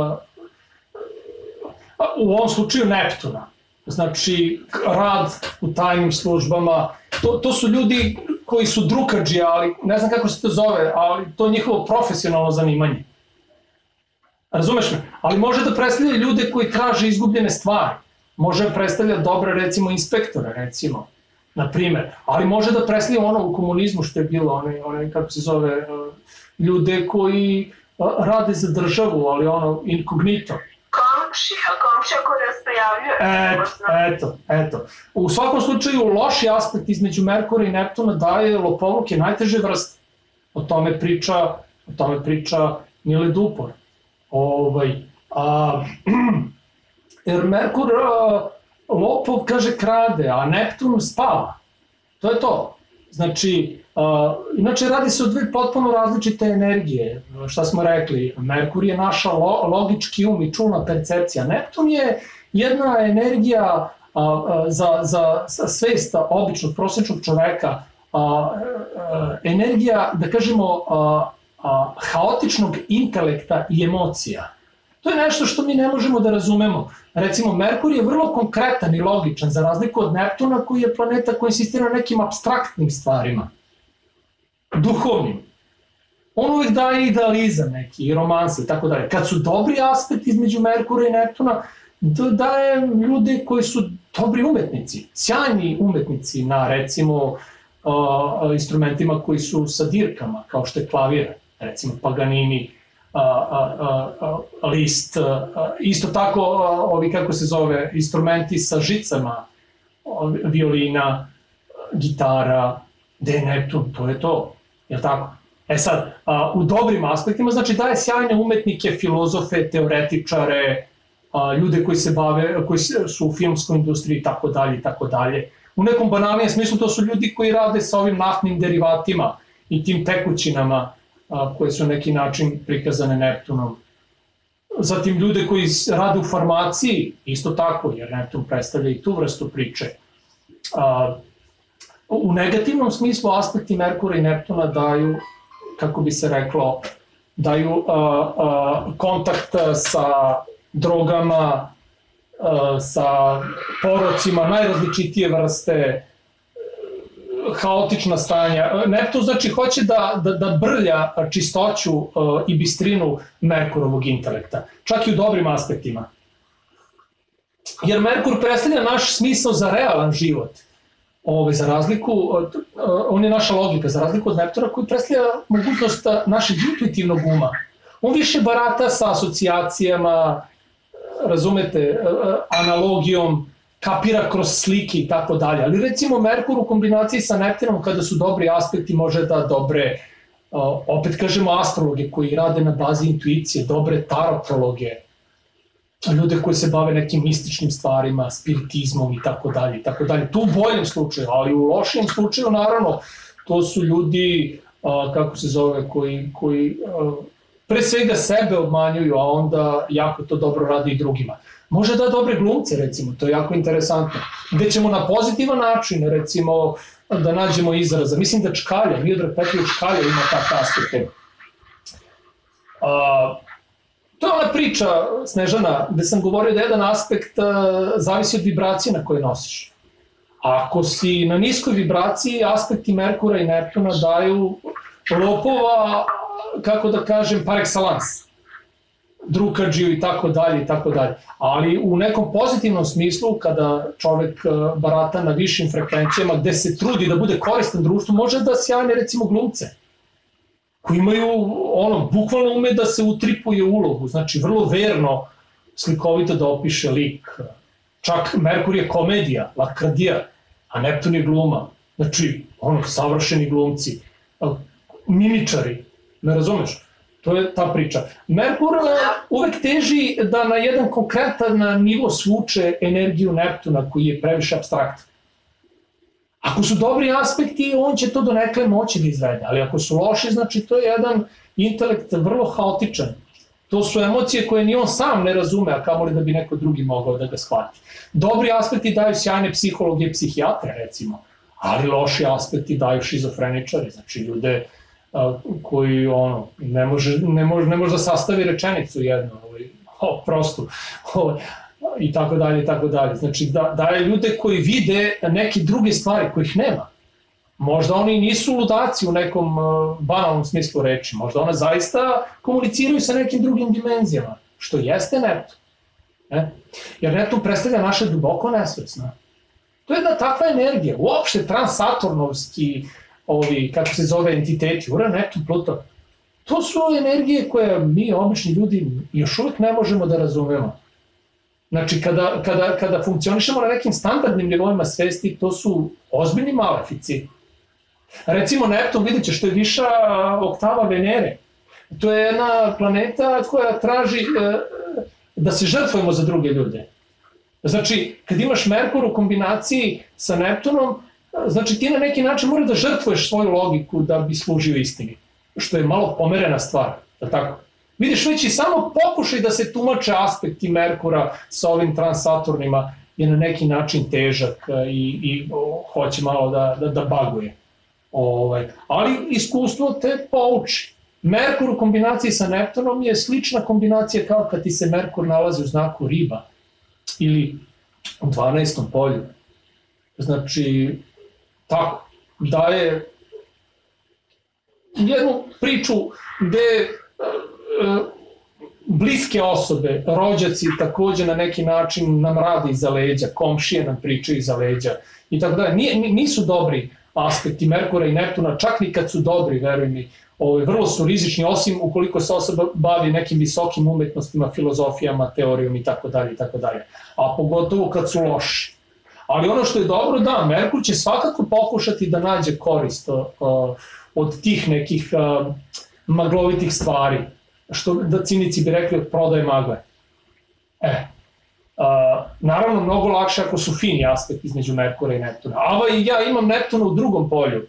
u ovom slučaju Neptuna. Znači, rad u tajnim službama, to su ljudi koji su drukađi, ali ne znam kako se to zove, ali to je njihovo profesionalno zanimanje. Razumeš me? Ali može da predstavlja ljude koji traže izgubljene stvari. Može da predstavlja dobre, recimo, inspektore, recimo, na primer. Ali može da predstavlja ono u komunizmu što je bilo, one kako se zove, ljude koji rade za državu, ali ono, inkognito. Komšija koji nas prijavljuje. Eto. U svakom slučaju, loši aspekt između Merkura i Neptuna daje lopovluke najteže vrste. O tome priča Mile Duport. Jer Merkur, lopov, kaže, krade, a Neptun spava. To je to. Znači, inače radi se o dve potpuno različite energije. Šta smo rekli, Merkur je naša logički um i čulna percepcija. Neptun je jedna energija za svest običnog, prosječnog čoveka, energija, da kažemo, haotičnog intelekta i emocija. To je nešto što mi ne možemo da razumemo. Recimo, Merkur je vrlo konkretan i logičan, za razliku od Neptuna koji je planeta koja insistira na nekim apstraktnim stvarima, duhovnim. on uvek daje idealizam neki i romanse i tako dalje. Kad su dobri aspekti između Merkura i Neptuna, daje ljude koji su dobri umetnici, sjajni umetnici na, recimo, instrumentima koji su sa dirkama, kao što je klavir, recimo Paganini, Liszt, isto tako ovi, kako se zove, instrumenti sa žicama, violina, gitara, gde je Neptun, to je to, je tako? E sad, u dobrim aspektima, znači daje sjajne umetnike, filozofe, teoretičare, ljude koji se bave, koji su u filmskoj industriji i tako dalje i tako dalje. U nekom banalnijem smislu to su ljudi koji rade sa ovim naftnim derivatima i tim tekućinama koje su na neki način prikazane Neptunom. Zatim ljude koji rade u farmaciji, isto tako, jer Neptun predstavlja i tu vrstu priče. U negativnom smislu aspekti Merkura i Neptuna daju, kako bi se reklo, daju kontakt sa drogama, sa porocima, najrazličitije vrste, haotična stanja. Neptun znači hoće da brlja čistoću i bistrinu Merkurovog intelekta, čak i u dobrim aspektima. Jer Merkur predstavlja naš smisao za realan život. Za razliku, on je naša logika, za razliku od Neptuna koji predstavlja mogućnost našeg intuitivnog uma. On više barata sa asocijacijama, razumete, analogijom, kapira kroz slike i tako dalje. Ali recimo Merkur u kombinaciji sa Neptunom kada su dobri aspekti može da dobre, opet kažemo astrologe koji rade na bazi intuicije, dobre tarotologe, ljude koji se bave nekim mističnim stvarima, spiritizmom i tako dalje i tako dalje. To u boljem slučaju, ali u lošijem slučaju naravno to su ljudi, kako se zove, koji pre svega sebe obmanjuju, a onda jako to dobro radi i drugima. Može da dobre glumce, recimo, to je jako interesantno. Gde ćemo na pozitivan način, recimo, da nađemo izraza. Mislim da Čkalja, Miodrag Petrović Čkalja ima takve aspekte. To je ona priča, Snežana, gde sam govorio da jedan aspekt zavisi od vibracije na koje nosiš. Ako si na niskoj vibraciji, aspekti Merkura i Neptuna daju lopova, kako da kažem, par excellence, drukađiju i tako dalje i tako dalje. Ali u nekom pozitivnom smislu, kada čovek barata na višim frekvencijama, gde se trudi da bude koristan društvu, može da sjajne recimo glumce, koji imaju, bukvalno ume da se utripuje ulogu, znači vrlo verno, slikovito da opiše lik. Čak Merkur je komedija, lakrdija, a Neptun je gluma. Znači, savršeni glumci, mimičari, ne razumeš? To je ta priča. Merkur uvek teži da na jedan konkretan nivo svuče energiju Neptuna koji je previše apstrakt. Ako su dobri aspekti, on će to donekle moći da izvede, ali ako su loši, znači to je jedan intelekt vrlo haotičan. To su emocije koje ni on sam ne razume, a kamoli da bi neko drugi mogao da ga shvati. Dobri aspekti daju sjajne psihologe i psihijatre, recimo, ali loši aspekti daju šizofreničari, znači ljude koji ne može da sastavi rečenicu jednu, prostu, i tako dalje, i tako dalje. Znači, daje ljude koji vide neke druge stvari kojih nema. Možda oni nisu ludaci u nekom banalnom smislu reči, možda one zaista komuniciraju sa nekim drugim dimenzijama, što jeste Neptun. Jer Neptun predstavlja naše duboko nesvesno. To je jedna takva energija, uopšte transsaturnovski, kako se zove, entiteti, Uran, Neptun, Pluton. To su energije koje mi, obični ljudi, još uvek ne možemo da razumemo. Znači, kada funkcionišemo na nekim standardnim nivoima svesti, to su ozbiljni malefici. Recimo, Neptun, vidjet ćeš, što je viša oktava Venere. To je jedna planeta koja traži da se žrtvujemo za druge ljude. Znači, kad imaš Merkur u kombinaciji sa Neptunom, znači ti na neki način mora da žrtvuješ svoju logiku da bi služio istini, što je malo pomerena stvar, da tako? Vidiš, već i samo pokušaj da se tumače aspekti Merkura sa ovim transsaturnima je na neki način težak i hoće malo da baguje. Ali iskustvo te pouči. Merkur u kombinaciji sa Neptunom je slična kombinacija kao kad ti se Merkur nalazi u znaku Riba ili u 12. polju. Znači, tako, daje jednu priču gde bliske osobe, rođaci takođe na neki način nam rade iza leđa, komšije nam pričaju iza leđa i tako dalje. Nisu dobri aspekti Merkura i Neptuna, čak ni kad su dobri, veruj mi, vrlo su rizični, osim ukoliko se osoba bavi nekim visokim umetnostima, filozofijama, teorijom i tako dalje, a pogotovo kad su loši. Ali ono što je dobro, da, Merkur će svakako pokušati da nađe korist od tih nekih maglovitih stvari, što da cinici bi rekli od prodaje magle. Naravno, mnogo lakše ako su fini aspekti između Merkura i Neptuna. I ja imam Neptuna u drugom polju.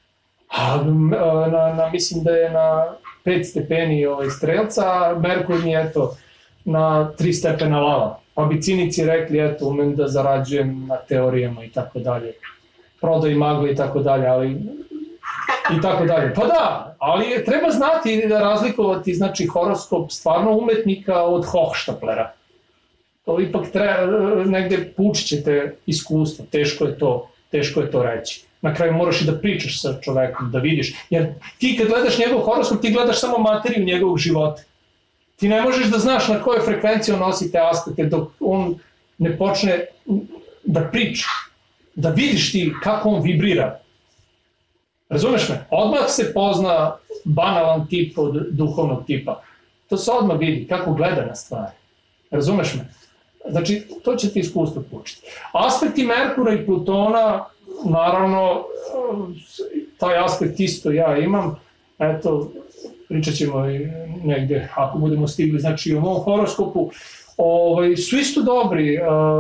Mislim da je na 5 stepeni Strelca, a Merkur mi je na 3 stepena Lava. Pa bi cinici rekli, umem da zarađujem na teorijama i tako dalje, prodaj magle i tako dalje, ali i tako dalje. Pa da, ali treba znati i da razlikovati, znači, horoskop stvarno umetnika od Hochstaplera. To ipak treba, negde pučit ćete iskustvo, teško je to reći. Na kraju moraš i da pričaš sa čovekom, da vidiš, jer ti kad gledaš njegov horoskop, ti gledaš samo materiju njegovog života. Ti ne možeš da znaš na kojoj frekvenciji on nosi te aspekte dok on ne počne da priča, da vidiš ti kako on vibrira. Razumeš me? Odmah se pozna banalan tip od duhovnog tipa. To se odmah vidi kako gleda na stvari. Razumeš me? Znači, to će ti iskustvo poučiti. Aspekti Merkura i Plutona, naravno, taj aspekt isto ja imam. Eto, pričat ćemo negde, ako budemo stigli, znači u mom horoskopu, su isto dobri.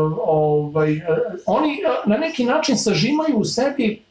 Oni na neki način sažimaju u sebi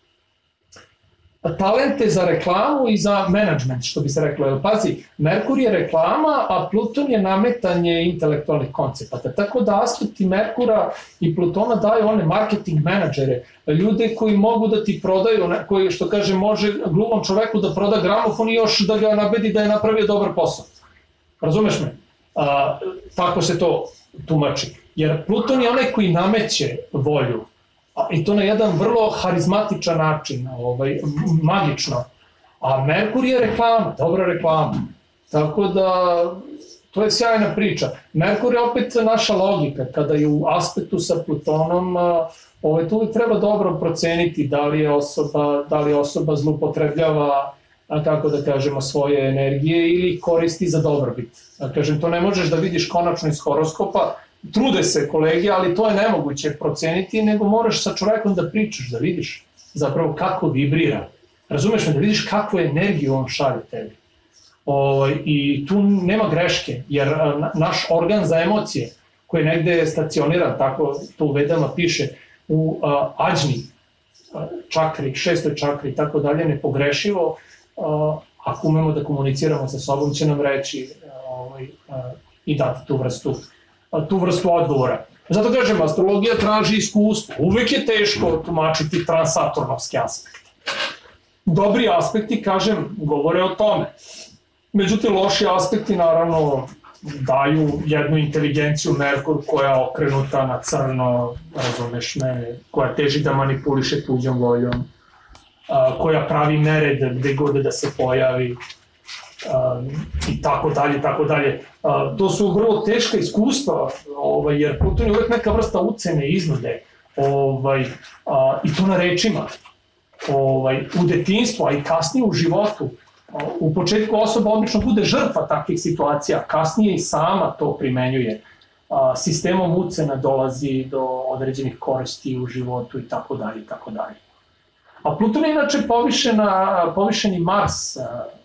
talente za reklamu i za menadžment, što bi se reklo. Pazi, Merkur je reklama, a Pluton je nametanje intelektualnih koncepata. Tako da aspekti Merkura i Plutona daju one marketing menadžere, ljude koji mogu da ti prodaju, koji, što kaže, može gluvom čoveku da proda gramofon i još da ga nabedi da je napravio dobar posao. Razumeš me? Tako se to tumači. Jer Pluton je onaj koji nameće volju, i to na jedan vrlo harizmatičan način, magično. A Merkur je reklama, dobra reklama. Tako da, to je sjajna priča. Merkur je opet naša logika. Kada je u aspektu sa Plutonom, tu uvijek treba dobro proceniti da li osoba zloupotrebljava, kako da kažemo, svoje energije ili koristi za dobrobit. Kažem, to ne možeš da vidiš konačno iz horoskopa. Trude se kolege, ali to je nemoguće proceniti, nego moraš sa čovekom da pričaš, da vidiš zapravo kako vibrira. Razumeš me, da vidiš kakvu energiju on šalje tebi. I tu nema greške, jer naš organ za emocije, koji je negde stacioniran, tako to u Vedama piše, u ađni čakri, 6. čakri i tako dalje, nepogrešivo, ako umemo da komuniciramo sa sobom, će nam reći i dati tu vrstu odgovora. Zato kažem, astrologija traži iskustvo. Uvek je teško tumačiti transaturnovski aspekt. Dobri aspekti, kažem, govore o tome. Međutim, loši aspekti, naravno, daju jednu inteligenciju Merkur koja je okrenuta na crno, razumeš me, koja teži da manipuliše tuđom voljom, koja pravi nered gde god da se pojavi, i tako dalje. To su vrlo teška iskustva, jer Pluton je uvek neka vrsta ucene, iznude, i to na rečima, u detinjstvu, a i kasnije u životu. U početku osoba obično bude žrtva takvih situacija, kasnije i sama to primenjuje. Sistemom ucena dolazi do određenih koristi u životu i tako dalje. A Pluton je inače povišeni Mars,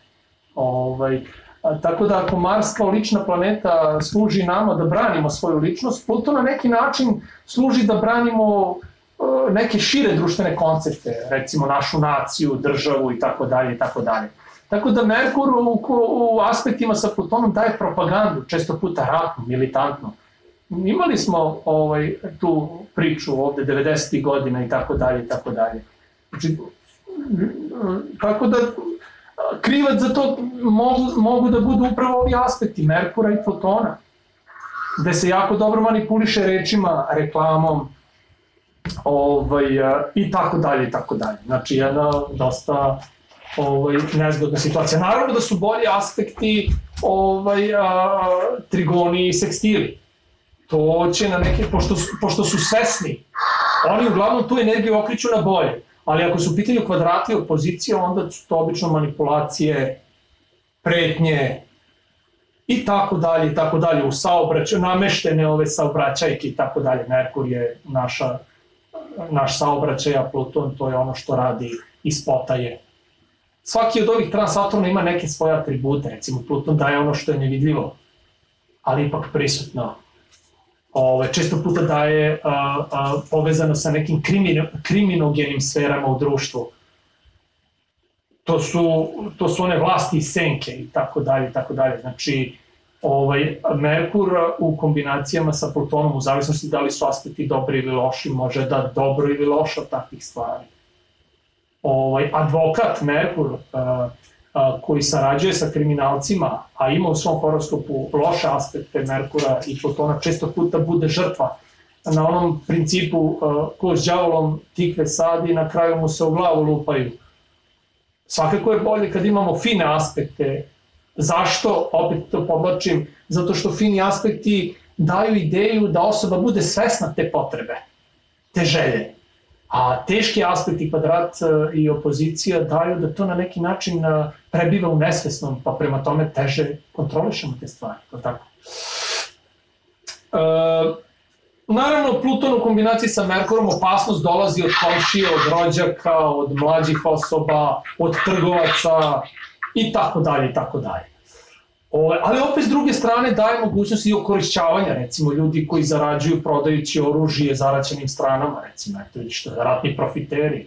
tako da ako Mars kao lična planeta služi nama da branimo svoju ličnost, Pluton na neki način služi da branimo neke šire društvene koncepte, recimo našu naciju, državu i tako dalje. Tako da Merkur u aspektima sa Plutonom daje propagandu, često puta ratnu, militantnu. Imali smo tu priču ovde 90. godina i tako dalje. Tako da krivac za to mogu da budu upravo ovi aspekti Merkura i Plutona, gde se jako dobro manipuliše rečima, reklamom i tako dalje. Znači jedna dosta nezgodna situacija. Naravno da su bolji aspekti trigoni i sekstili. To će na neke, pošto su svesni, oni uglavnom tu energiju okriću na bolje. Ali ako su u pitanju kvadrati opozicije, onda su to obično manipulacije, pretnje i tako dalje, u saobraćaju, nameštene ove saobraćajke i tako dalje. Merkur je naš saobraćaj, a Pluton to je ono što radi i spotaje. Svaki od ovih Transaturna ima neke svoje atribute, recimo Pluton daje ono što je nevidljivo, ali ipak prisutno. Često puta daje povezano sa nekim kriminogenim sferama u društvu. To su one vlasti i senke i tako dalje. Znači, Merkur u kombinacijama sa Plutonom, u zavisnosti da li su aspekti dobri ili loši, može da dobro ili loše od takvih stvari. Advokat Merkur, koji sarađuje sa kriminalcima, a ima u svom horoskopu loše aspekte Merkura i Plutona, često puta bude žrtva na onom principu ko s đavolom tikve sadi, na kraju mu se u glavu lupaju. Svakako je bolje kad imamo fine aspekte. Zašto? Opet to podlačim, zato što fini aspekti daju ideju da osoba bude svesna te potrebe, te želje. A teški aspekti, kvadrat i opozicija, daju da to na neki način prebiva u nesvesnom, pa prema tome teže kontrolišemo te stvari. Naravno, Pluton u kombinaciji sa Merkurom, opasnost dolazi od komšije, od rođaka, od mlađih osoba, od trgovaca i tako dalje. Ali opet s druge strane daje mogućnost i okorišćavanja, recimo ljudi koji zarađuju prodajući oružje zaraćenim stranama, recimo, ratni profiteri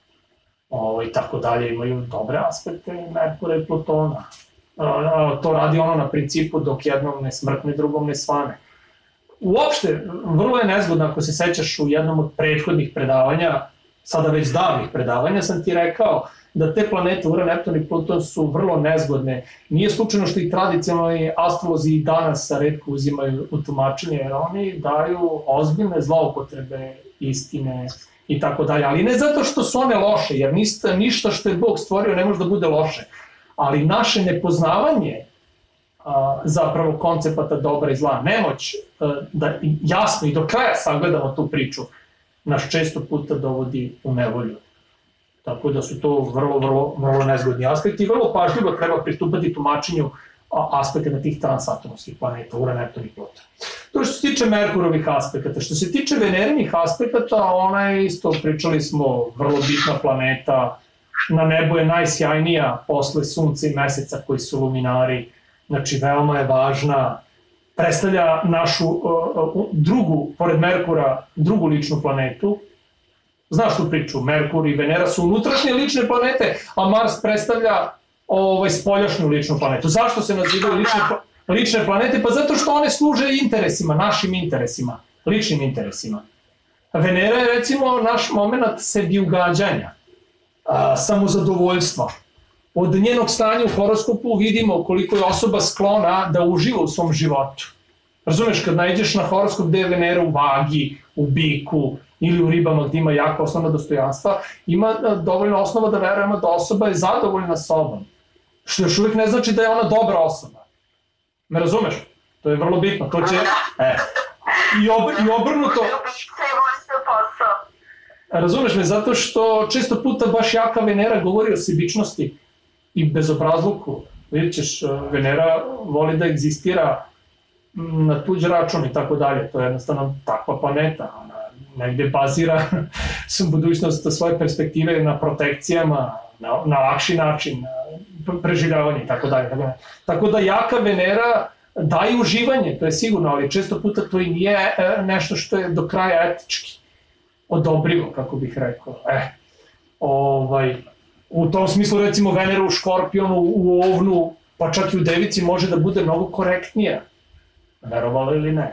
i tako dalje, imaju dobre aspekte Merkura i Plutona. To radi ono na principu dok jednom ne smrkne, drugom ne svane. Uopšte, vrlo je nezgodno, ako se sećaš u jednom od prethodnih predavanja, sada već davnih predavanja, sam ti rekao da te planete Uran, Neptun i Pluton su vrlo nezgodne. Nije slučajno što i tradicionalni astrolozi i danas retko uzimaju u tumačenje, jer oni daju ozbiljne zloupotrebe istine i tako dalje. Ali ne zato što su one loše, jer ništa što je Bog stvorio ne može da bude loše. Ali naše nepoznavanje zapravo koncepata dobra i zla, nemoć da jasno i do kraja sagledamo tu priču, nas često puta dovodi u nevolju. Tako da su to vrlo nezgodni aspekti i vrlo pažljivo treba pristupati tumačenju aspekta tih transaturnskih planeta, Uran, Neptun i Pluton. To što se tiče Merkurovih aspekata. Što se tiče Venerinih aspekata, ona je isto, pričali smo, vrlo bitna planeta, na nebu je najsjajnija posle Sunca i Meseca koji su luminari, znači veoma je važna, predstavlja našu drugu, pored Merkura, drugu ličnu planetu. Znaš tu priču, Merkur i Venera su unutrašnje lične planete, a Mars predstavlja spoljašnju ličnu planetu. Zašto se nazivaju lične planete? Pa zato što one služe interesima, našim interesima, ličnim interesima. Venera je recimo naš moment sebi ugađanja, samozadovoljstva. Od njenog stanja u horoskopu vidimo koliko je osoba sklona da uživa u svom životu. Razumeš, kad nađeš na horoskop gde je Venera u vagi, u biku ili u ribama gde ima jako osnovna dostojanstva, ima dovoljno osnova da verujemo da osoba je zadovoljna sobom. Što još uvijek ne znači da je ona dobra osoba. Me razumeš? To je vrlo bitno. To će... I obrnuto... Razumeš me, zato što često puta baš jaka Venera govori o sebičnosti i bezobrazluku. Vidjet ćeš, Venera voli da egzistira na tuđ račun i tako dalje. To je jednostavno takva planeta. Ona negde bazira budućnost svoje perspektive na protekcijama, na lakši način, preživljavanje i tako dalje. Tako da jaka Venera daje uživanje, to je sigurno, ali često puta to i nije nešto što je do kraja etički odobrivo, kako bih rekao. U tom smislu, recimo, Venera u Škorpionu, u Ovnu, pa čak i u Devici može da bude mnogo korektnija, verovalo ili ne.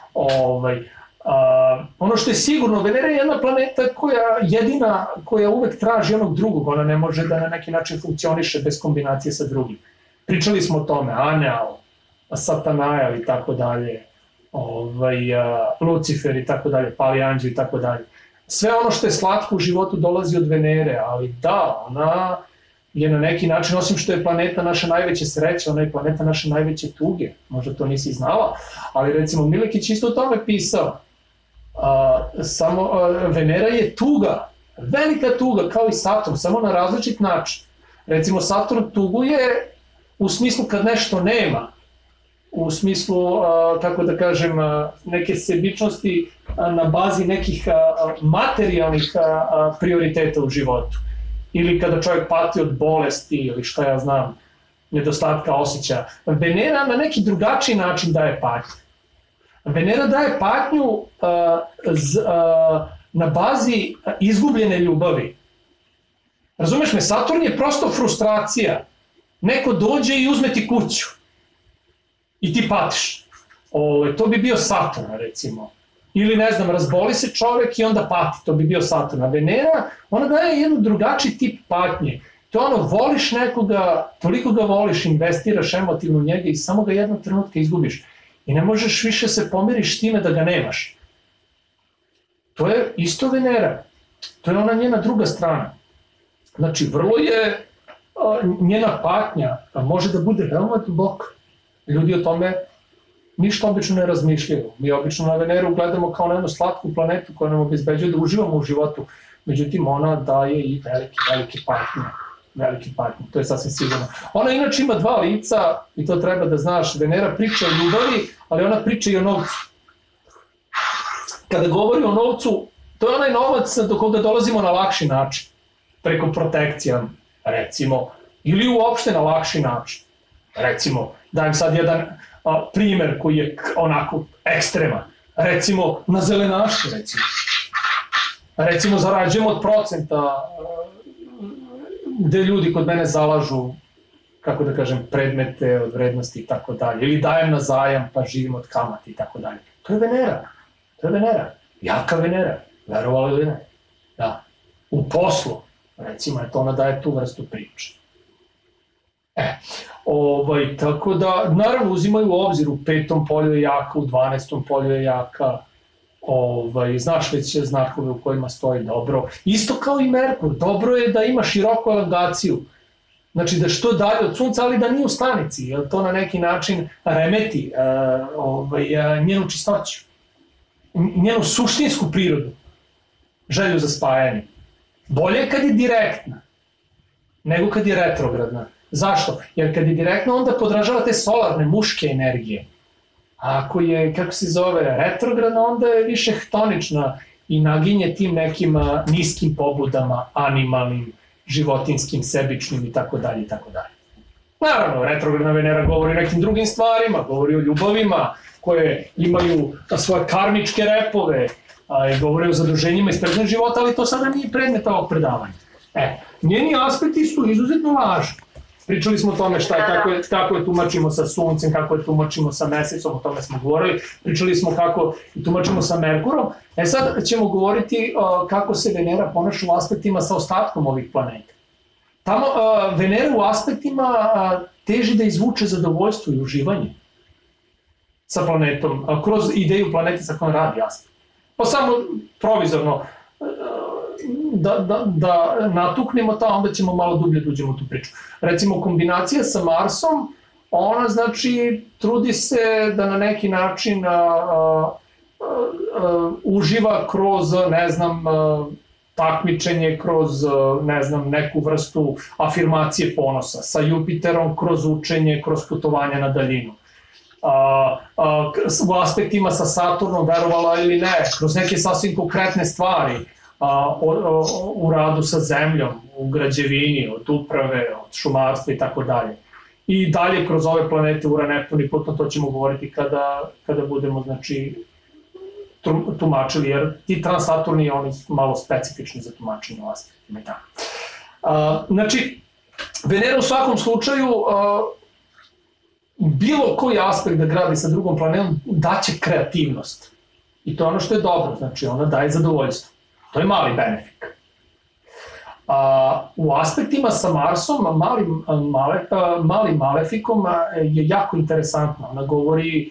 Ono što je sigurno, Venera je jedna planeta jedina koja uvek traži onog drugog, ona ne može da na neki način funkcioniše bez kombinacije sa drugim. Pričali smo o tome, Anjao, Satanael i tako dalje, Lucifer i tako dalje, Pali anđeo i tako dalje. Sve ono što je slatko u životu dolazi od Venere, ali da, ona je na neki način, osim što je planeta naše najveće sreće, ona je planeta naše najveće tuge, možda to nisi znala, ali recimo Milekić isto o tome pisao, samo Venera je tuga, velika tuga kao i Saturn, samo na različit način. Recimo Saturn tuguje u smislu kad nešto nema, u smislu, kako da kažem, neke sebičnosti na bazi nekih materijalnih prioriteta u životu. Ili kada čovjek pati od bolesti ili šta ja znam, nedostatka osjećaja. Venera na neki drugačiji način daje patnju. Venera daje patnju na bazi izgubljene ljubavi. Razumeš me, Saturn je prosto frustracija. Neko dođe i uzme ti kuću. I ti patiš. To bi bio Saturn, recimo. Ili, ne znam, razboli se čovek i onda pati, to bi bio Saturn. A Venera, ona daje jedan drugačiji tip patnje. To je ono, voliš nekoga, toliko ga voliš, investiraš emotivno u njega i samo ga jednog trenutka izgubiš. I ne možeš više se pomiriš time da ga nemaš. To je isto Venera. To je ona njena druga strana. Znači, vrlo je njena patnja, može da bude veoma duboka. Ljudi o tome ništa obično ne razmišljaju. Mi obično na Veneru gledamo kao na jednu slatku planetu koja nam obezbeđuje da uživamo u životu. Međutim, ona daje i velike patnje. Velike patnje, to je sasvim sigurno. Ona inače ima dva lica, i to treba da znaš, Venera priča o ljubavi, ali ona priča i o novcu. Kada govori o novcu, to je onaj novac do koga dolazimo na lakši način. Preko protekcija, recimo, ili uopšte na lakši način. Recimo, dajem sad jedan primer koji je onako ekstreman. Recimo, na zelenaštu, recimo, zarađujemo od procenta gde ljudi kod mene zalažu, kako da kažem, predmete od vrednosti i tako dalje. Ili dajem na zajam pa živim od kamata i tako dalje. To je Venera. To je Venera. Jaka Venera. Verovali ili ne? Da. U poslu, recimo, ona daje tu vrstu priče. Tako da, naravno, uzimaju u obzir, u 5. polju je jaka, u 12. polju je jaka, znaš već znakove u kojima stoji dobro. Isto kao i Merkur, dobro je da ima široku elongaciju, znači da što dalje od sunca, ali da nije u stanici, jer to na neki način remeti njenu čistoću, njenu suštinsku prirodu, želju za spajanje. Bolje je kad je direktna, nego kad je retrogradna. Zašto? Jer kad je direktno, onda podražava te solarne, muške energije. A ako je, kako se zove, retrogradna, onda je više htonična i naginje tim nekim niskim pobudama, animalnim, životinskim, sebičnim i tako dalje i tako dalje. Naravno, retrogradna Venera govori o nekim drugim stvarima, govori o ljubavima koje imaju svoje karmičke repove, govori o zaduženjima iz prethodnog života, ali to sada nije predmet ovog predavanja. Njeni aspekti su izuzetno važni. Pričali smo o tome kako je tumačimo sa Suncem, kako je tumačimo sa Mesecom, o tome smo govorili. Pričali smo kako je tumačimo sa Merkurom. Sad ćemo govoriti kako se Venera ponaša u aspektima sa ostatkom ovih planeta. Tamo Venera u aspektima teži da izvuče zadovoljstvo i uživanje sa planetom, kroz ideju planete sa kojom radi aspekt. Pa samo provizorno da natuknemo to, onda ćemo malo dublje duđemo u tu priču. Recimo, kombinacija sa Marsom, ona znači trudi se da na neki način uživa kroz, ne znam, takmičenje, kroz, ne znam, neku vrstu afirmacije ponosa. Sa Jupiterom kroz učenje, kroz putovanja na daljinu. U aspektima sa Saturnom, verovala ili ne, kroz neke sasvim konkretne stvari, u radu sa zemljom, u građevini, od uprave, od šumarstva i tako dalje. I dalje kroz ove planete Uran, Neptun i Pluton, to ćemo govoriti kada budemo, znači, tumačili, jer ti transaturni, oni su malo specifični za tumačenje u aspektima i tako. Znači, Venera u svakom slučaju, bilo koji aspekt da gradi sa drugom planetom, daće kreativnost. I to je ono što je dobro, znači ona daje zadovoljstvo. To je mali benefik. U aspektima sa Marsom, mali malefikom je jako interesantno. Ona govori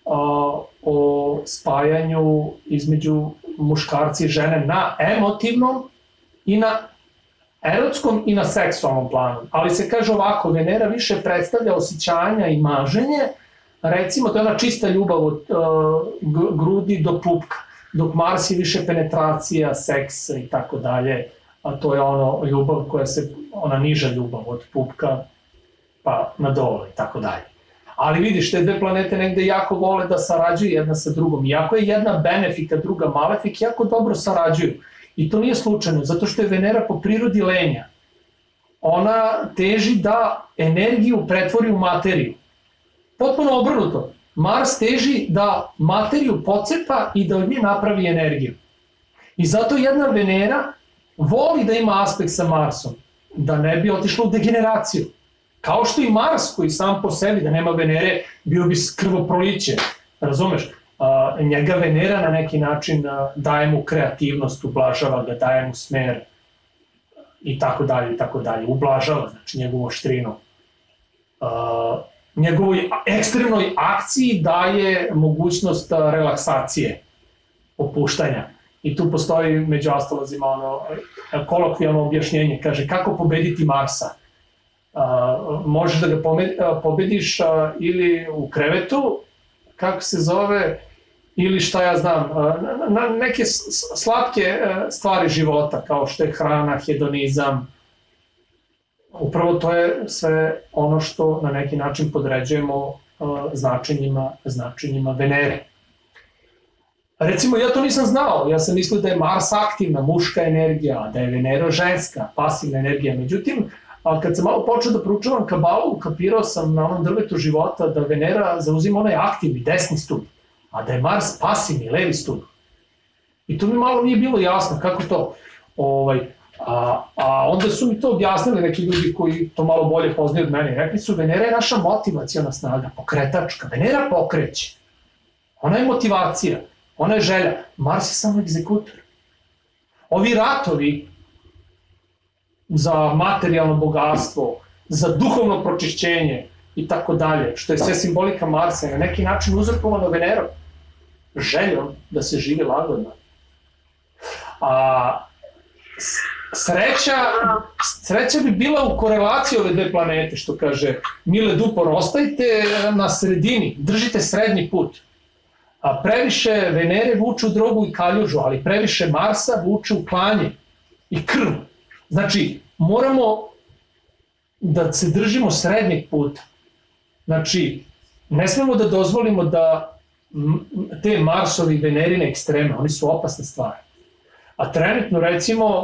o spajanju između muškarca i žene na emotivnom i na erotskom i na seksualnom planu. Ali se kaže ovako, Venera više predstavlja osjećanja i maženje, recimo to je ona čista ljubav od grudi do pupka, dok Mars je više penetracija, seks i tako dalje, a to je ono ljubav koja se, ona niža ljubav od pupka pa na dole i tako dalje. Ali vidiš, te dve planete negde jako vole da sarađuju jedna sa drugom. Iako je jedna benefika, druga malefik, jako dobro sarađuju. I to nije slučajno, zato što je Venera po prirodi lenja. Ona teži da energiju pretvori u materiju. Potpuno obrnuto. Mars teži da materiju pocepa i da od nje napravi energiju. I zato jedna Venera voli da ima aspekt sa Marsom, da ne bi otišla u degeneraciju. Kao što i Mars, koji sam po sebi, da nema Venere, bio bi krvoproliće, razumeš? Njega Venera na neki način daje mu kreativnost, ublažava ga, daje mu smer i tako dalje, ublažava, znači njegovu oštrinu. Njegovoj ekstremnoj akciji daje mogućnost relaksacije, opuštanja. I tu postoji među astrolozima ono kolokvijalno objašnjenje, kaže kako pobediti Marsa. Možeš da ga pobediš ili u krevetu, kako se zove, ili šta ja znam, na neke slatke stvari života, kao što je hrana, hedonizam. Upravo to je sve ono što na neki način podređujemo značenjima Venere. Recimo, ja to nisam znao, ja sam mislio da je Mars aktivna, muška energija, da je Venera ženska, pasivna energija. Međutim, kad sam malo počeo da proučavam kabalu, kapirao sam na onom drvetu života da Venera zauzima onaj aktivni, desni stub, a da je Mars pasivni, levi stub. I to mi malo nije bilo jasno, kako to? A onda su mi to objasnili neki ljudi koji to malo bolje poznaju od mene. Rekli su, Venera je naša motivaciona snaga, pokretačka. Venera pokreće. Ona je motivacija, ona je želja. Mars je samo egzekutor. Ovi ratovi za materijalno bogatstvo, za duhovno pročišćenje i tako dalje, što je sve simbolika Marsa, na neki način uzrokovano Venerom, željom da se živi lagodno. A sreća bi bila u korelaciji ove dve planete, što kaže Mile Dupor, ostajte na sredini, držite srednji put. A previše Venere vuče u drogu i kaljužu, ali previše Marsa vuče u klanje i krv. Znači, moramo da se držimo srednjeg puta. Znači, ne smemo da dozvolimo da te Marsovi i Venerine ekstreme, oni su opasne stvari. A trenutno, recimo,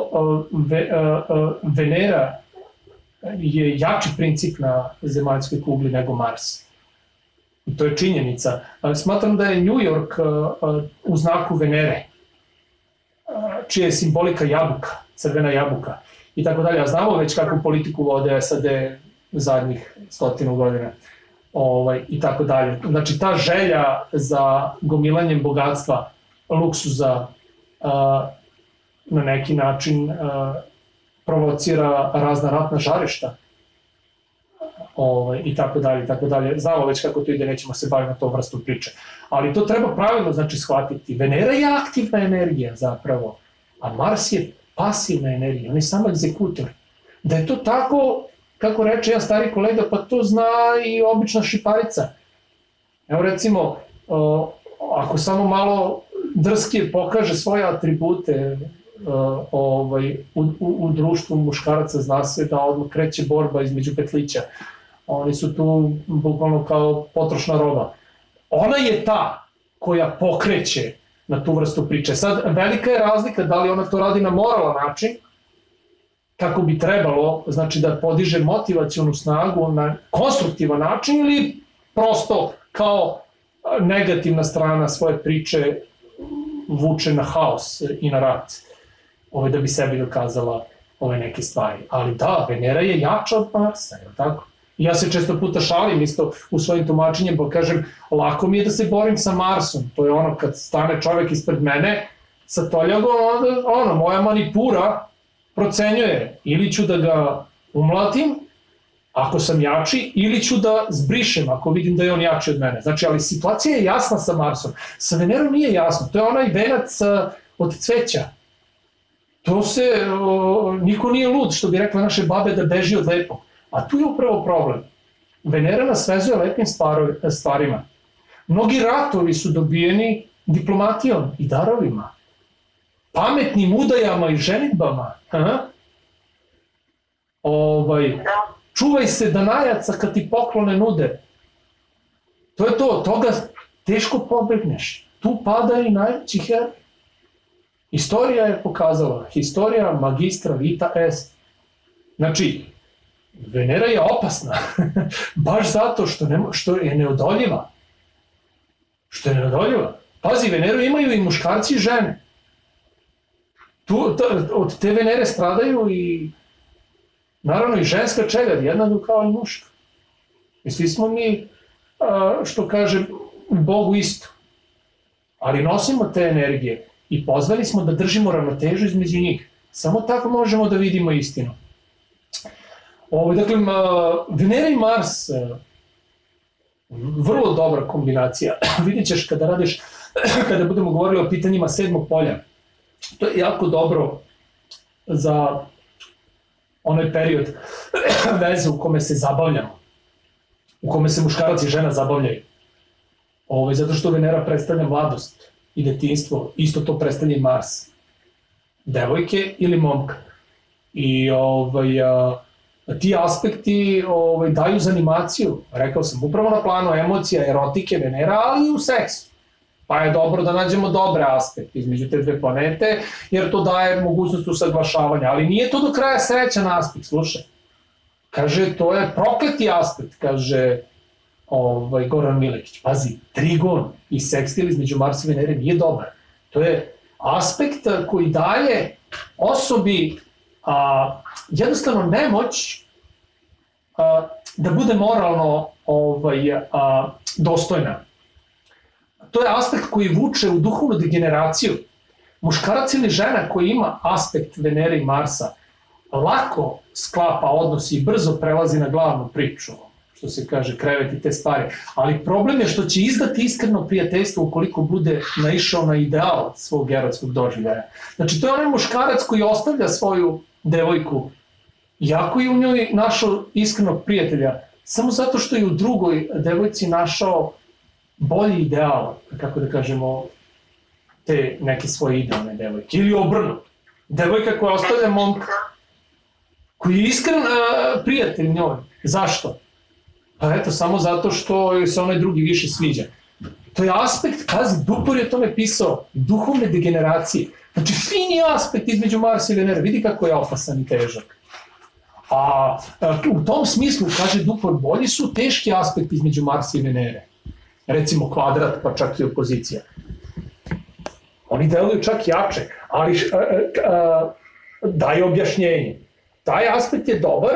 Venera je jači princip na zemaljskoj kugli nego Mars. I to je činjenica. Smatram da je New York u znaku Venere, čija je simbolika jabuka, crvena jabuka i tako dalje. A znamo već kakvu politiku vode SAD zadnjih 100 godina i tako dalje. Znači, ta želja za gomilanjem bogatstva, luksuza, na neki način provocira razna ratna žarišta i tako dalje. Znamo već kako to ide, nećemo se baviti na to vrstu priče. Ali to treba pravilno shvatiti. Venera je aktivna energija zapravo, a Mars je pasivna energija, on je samo egzekutor. Da je to tako, kako reče jedan stari kolega, pa to zna i obična šiparica. Evo recimo, ako samo malo drskije pokaže svoje atribute u društvu muškaraca, zna se da odmah kreće borba između petlića. Oni su tu bukvalno kao potrošna roba. Ona je ta koja pokreće na tu vrstu priče. Sad, velika je razlika da li ona to radi na moralan način, kako bi trebalo, znači da podiže motivacionu snagu na konstruktivan način, ili prosto kao negativna strana svoje priče vuče na haos i na rat, da bi sebi dokazala ove neke stvari. Ali da, Venera je jača od Marsa, je li tako? Ja se često puta šalim isto u svojim tumačenjem, pa kažem, lako mi je da se borim sa Marsom. To je ono, kad stane čovek ispred mene sa toljagom, onda moja manipura procenjuje ili ću da ga umlatim, ako sam jači, ili ću da zbrišem ako vidim da je on jači od mene. Znači, ali situacija je jasna sa Marsom. Sa Venerom nije jasno. To je onaj venac od cveća. To se, niko nije lud, što bi rekla naše babe, da beži od lepog. A tu je upravo problem. Venera nas vezuje lepim stvarima. Mnogi ratovi su dobijeni diplomatijom i darovima, pametnim udajama i ženitbama. Čuvaj se danajaca kad ti poklone nude. To je to, od toga teško pobegneš. Tu pada i najveći heroj. Istorija je pokazala, historia magistra vita est. Znači, Venera je opasna, baš zato što je neodoljiva. Što je neodoljiva. Pazi, Veneru imaju i muškarci i žene. Od te Venere stradaju i naravno i ženska čeljad, jednako kao i muška. I svi smo mi, što kaže, u Bogu isto. Ali nosimo te energije i pozvali smo da držimo ravnotežu između njih. Samo tako možemo da vidimo istinu. Dakle, Venera i Mars, vrlo dobra kombinacija. Vidjet ćeš kada budemo govorili o pitanjima 7. polja. To je jako dobro za onaj period veze u kome se zabavljamo, u kome se muškarac i žena zabavljaju. Zato što Venera predstavlja mladost i detinjstvo, isto to predstavlja i Mars. Devojke ili momka. I ti aspekti daju zanimaciju, rekao sam, upravo na planu emocija, erotike, Venera, ali i u seksu. Pa je dobro da nađemo dobre aspekte između te dve planete, jer to daje mogućnost usaglašavanja, ali nije to do kraja srećan aspekt, slušaj. Kaže, to je prokleti aspekt, kaže Goran Milekić. Pazi, trigon i sekstil između Marsa i Venere nije dobar. To je aspekt koji daje osobi jednostavno nemoć da bude moralno dostojna. To je aspekt koji vuče u duhovnu degeneraciju. Muškarac ili žena koji ima aspekt Venere i Marsa lako sklapa odnos i brzo prelazi na glavnu priču, što se kaže, krevet i te stvari. Ali problem je što će izdati iskreno prijateljstvo ukoliko bude naišao na ideal svog erotskog doživljaja. Znači, to je onaj muškarac koji ostavlja svoju devojku, iako je u njoj našao iskrenog prijatelja, samo zato što je u drugoj devojci našao bolji ideal, kako da kažemo, te neke svoje idealne devojke. Ili obrnuto. Devojka koja ostavlja momka, koji je iskren prijatelj njoj. Zašto? Pa eto, samo zato što se onaj drugi više sviđa. To je aspekt, kazi, Dupor je o tome pisao, duhovne degeneracije. Znači, fini aspekt između Marsa i Venere, vidi kako je opasan i težak. A u tom smislu, kaže Dupor, bolji su teški aspekti između Marsa i Venere. Recimo kvadrat, pa čak i opozicija. Oni deluju čak jače, ali daje objašnjenje. Taj aspekt je dobar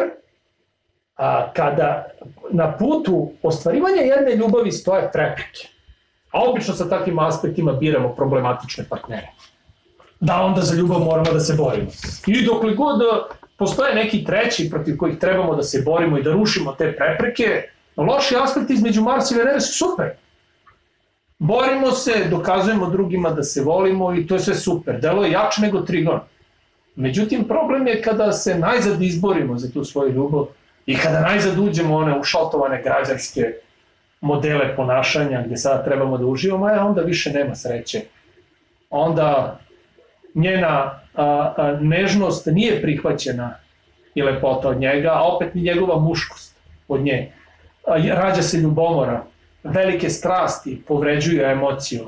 kada na putu ostvarivanja jedne ljubavi stoje prepreke. A obično sa takvim aspektima biramo problematične partnere. Da onda za ljubav moramo da se borimo. I dokle god postoje neki treći protiv kojih trebamo da se borimo i da rušimo te prepreke, loši aspekti između Marsa i Venere su super. Borimo se, dokazujemo drugima da se volimo i to je sve super. Delo je jače nego trigon. Međutim, problem je kada se najzad izborimo za tu svoju ljubav i kada najzad uđemo one ušaltovane građanske modele ponašanja gde sada trebamo da uživamo, onda više nema sreće. Onda njena nežnost nije prihvaćena i lepota od njega, a opet ni njegova muškost od nje. Rađa se ljubomora, velike strasti povređuju emociju.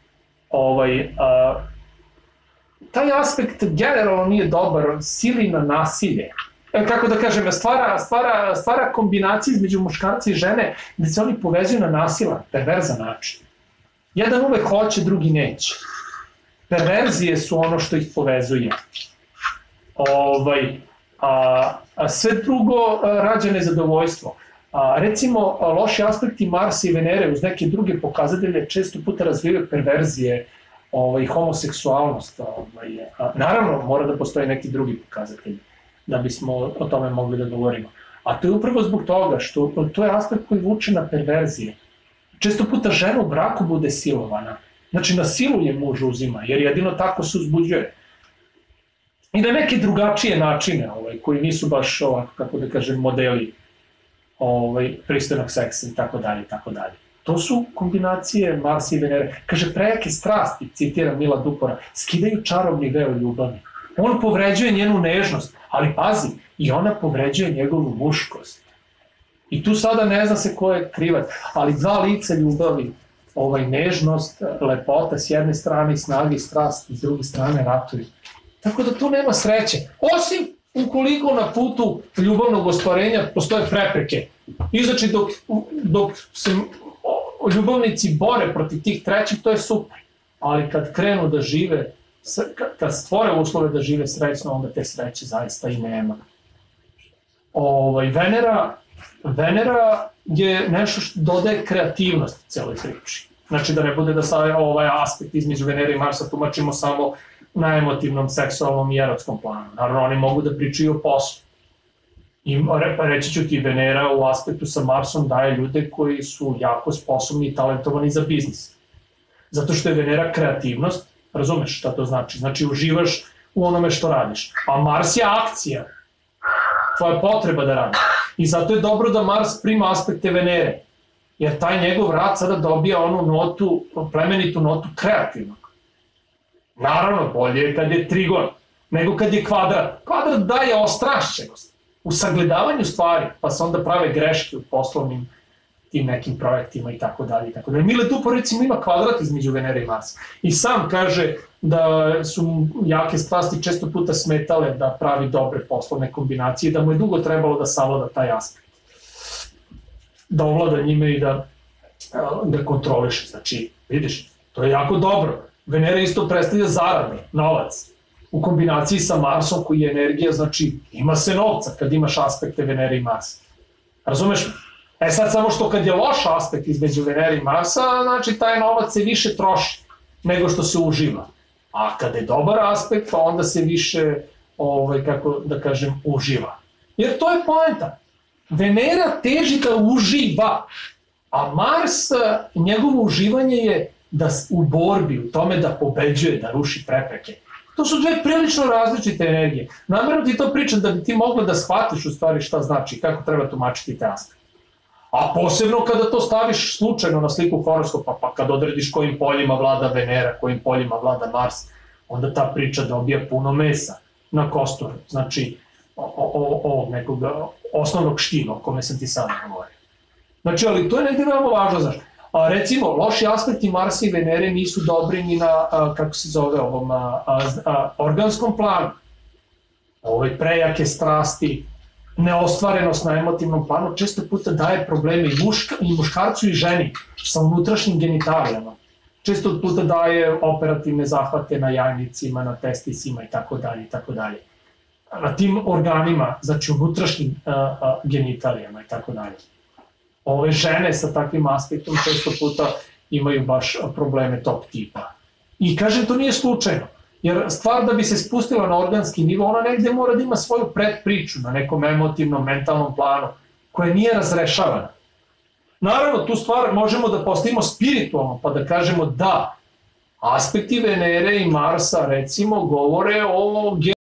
Taj aspekt generalno nije dobar, sili na nasilje. Kako da kažem, stvara kombinacije između muškarca i žene gde se oni povezuju na nasilan, perverzan način. Jedan uvek hoće, drugi neće. Perverzije su ono što ih povezuje. Sve drugo rađa nezadovoljstvo. Recimo, loši aspekti Marsa i Venere uz neke druge pokazatelje često puta razvijaju perverzije i homoseksualnost. Naravno, mora da postoje neki drugi pokazatelji da bismo o tome mogli da govorimo. A to je upravo zbog toga što to je aspekt koji vuče na perverzije. Često puta žena u braku bude silovana. Znači, na silu je muž uzima, jer jedino tako se uzbuđuje. i na neke drugačije načine koji nisu baš ovako, kako da kažem, modeli pristojnog seksa i tako dalje i tako dalje. To su kombinacije Marsa i Venere. Kaže, prejake strasti, citiram Mila Dupora, skidaju čarobni veo ljubavi. On povređuje njenu nežnost, ali pazi, i ona povređuje njegovu muškost. I tu sada ne zna se ko je krivac, ali dva lica ljubavi, nežnost, lepota s jedne strane, snage i strast, s druge strane ratovi. Tako da tu nema sreće. Osim ukoliko na putu ljubavnog ostvarenja postoje prepreke. I znači dok se ljubavnici bore protiv tih trećih, to je super. Ali kad krenu da žive, kad stvore uslove da žive srećno, onda te sreće zaista i nema. Venera je nešto što dodaje kreativnost celoj priči. Znači da ne bude da sad ovaj aspekt između Venere i Marsa tumačimo samo na emotivnom, seksualnom i erotskom planu. Naravno, oni mogu da pričaju o poslu. I reći ću ti, Venera u aspektu sa Marsom daje ljude koji su jako sposobni i talentovani za biznis. Zato što je Venera kreativnost, razumeš šta to znači? Znači uživaš u onome što radiš. A Mars je akcija, tvoja potreba da radiš. I zato je dobro da Mars prima aspekte Venere, jer taj njegov rad sada dobija onu notu, plemenitu notu kreativnog. Naravno, bolje je kad je trigon, nego kad je kvadrat. Kvadrat daje ostrašćenost u sagledavanju stvari, pa se onda prave greške u poslovnim tim nekim projektima i tako dalje. Mile Dupor recimo ima kvadrat između Venere i Marsa. I sam kaže da su jake strasti često puta smetale da pravi dobre poslovne kombinacije, da mu je dugo trebalo da savlada taj aspekt. Da ovlada njime i da kontroliše. Znači, vidiš, to je jako dobro. Venera isto predstavlja zarade, novac. U kombinaciji sa Marsom koji je energija, znači ima se novca kad imaš aspekte Venere i Marsa. Razumeš me? Sad samo što kad je loš aspekt između Venere i Marsa, znači taj novac se više troši nego što se uživa. A kada je dobar aspekt, onda se više, kako da kažem, uživa. Jer to je poenta. Venera teži da uživa, a Mars, njegovo uživanje je u borbi, u tome da pobeđuje, da ruši prepreke. To su dve prilično različite energije. Namerno ti to pričam da bi ti mogla da shvatiš u stvari šta znači, kako treba tumačiti te aspekte. A posebno kada to staviš slučajno na sliku horoskopa, pa kad odrediš kojim poljima vlada Venera, kojim poljima vlada Mars, onda ta priča dobija puno mesa na kosturu. Znači, ovog nekog osnovnog štiva o kome sam ti sad govorio. Znači, ali to je negdje veoma važno, znaš. Recimo, loši aspekti Marsa i Venere nisu dobri ni na, kako se zove, ovom organskom planu. Prejake strasti, neostvarenost na emotivnom planu često puta daje probleme i muškarcu i ženi sa unutrašnjim genitalijama. Često puta daje operativne zahvate na jajnicima, na testisima itd. Na tim organima, znači unutrašnjim genitalijama itd. Ove žene sa takvim aspektom često puta imaju baš probleme tog tipa. I kažem, to nije slučajno. Jer stvar da bi se spustila na organski nivo, ona negde mora da ima svoju predpriču na nekom emotivnom, mentalnom planu, koja nije razrešavana. Naravno, tu stvar možemo da postavimo spiritualno, pa da kažemo da, aspekti Venere i Marsa, recimo, govore o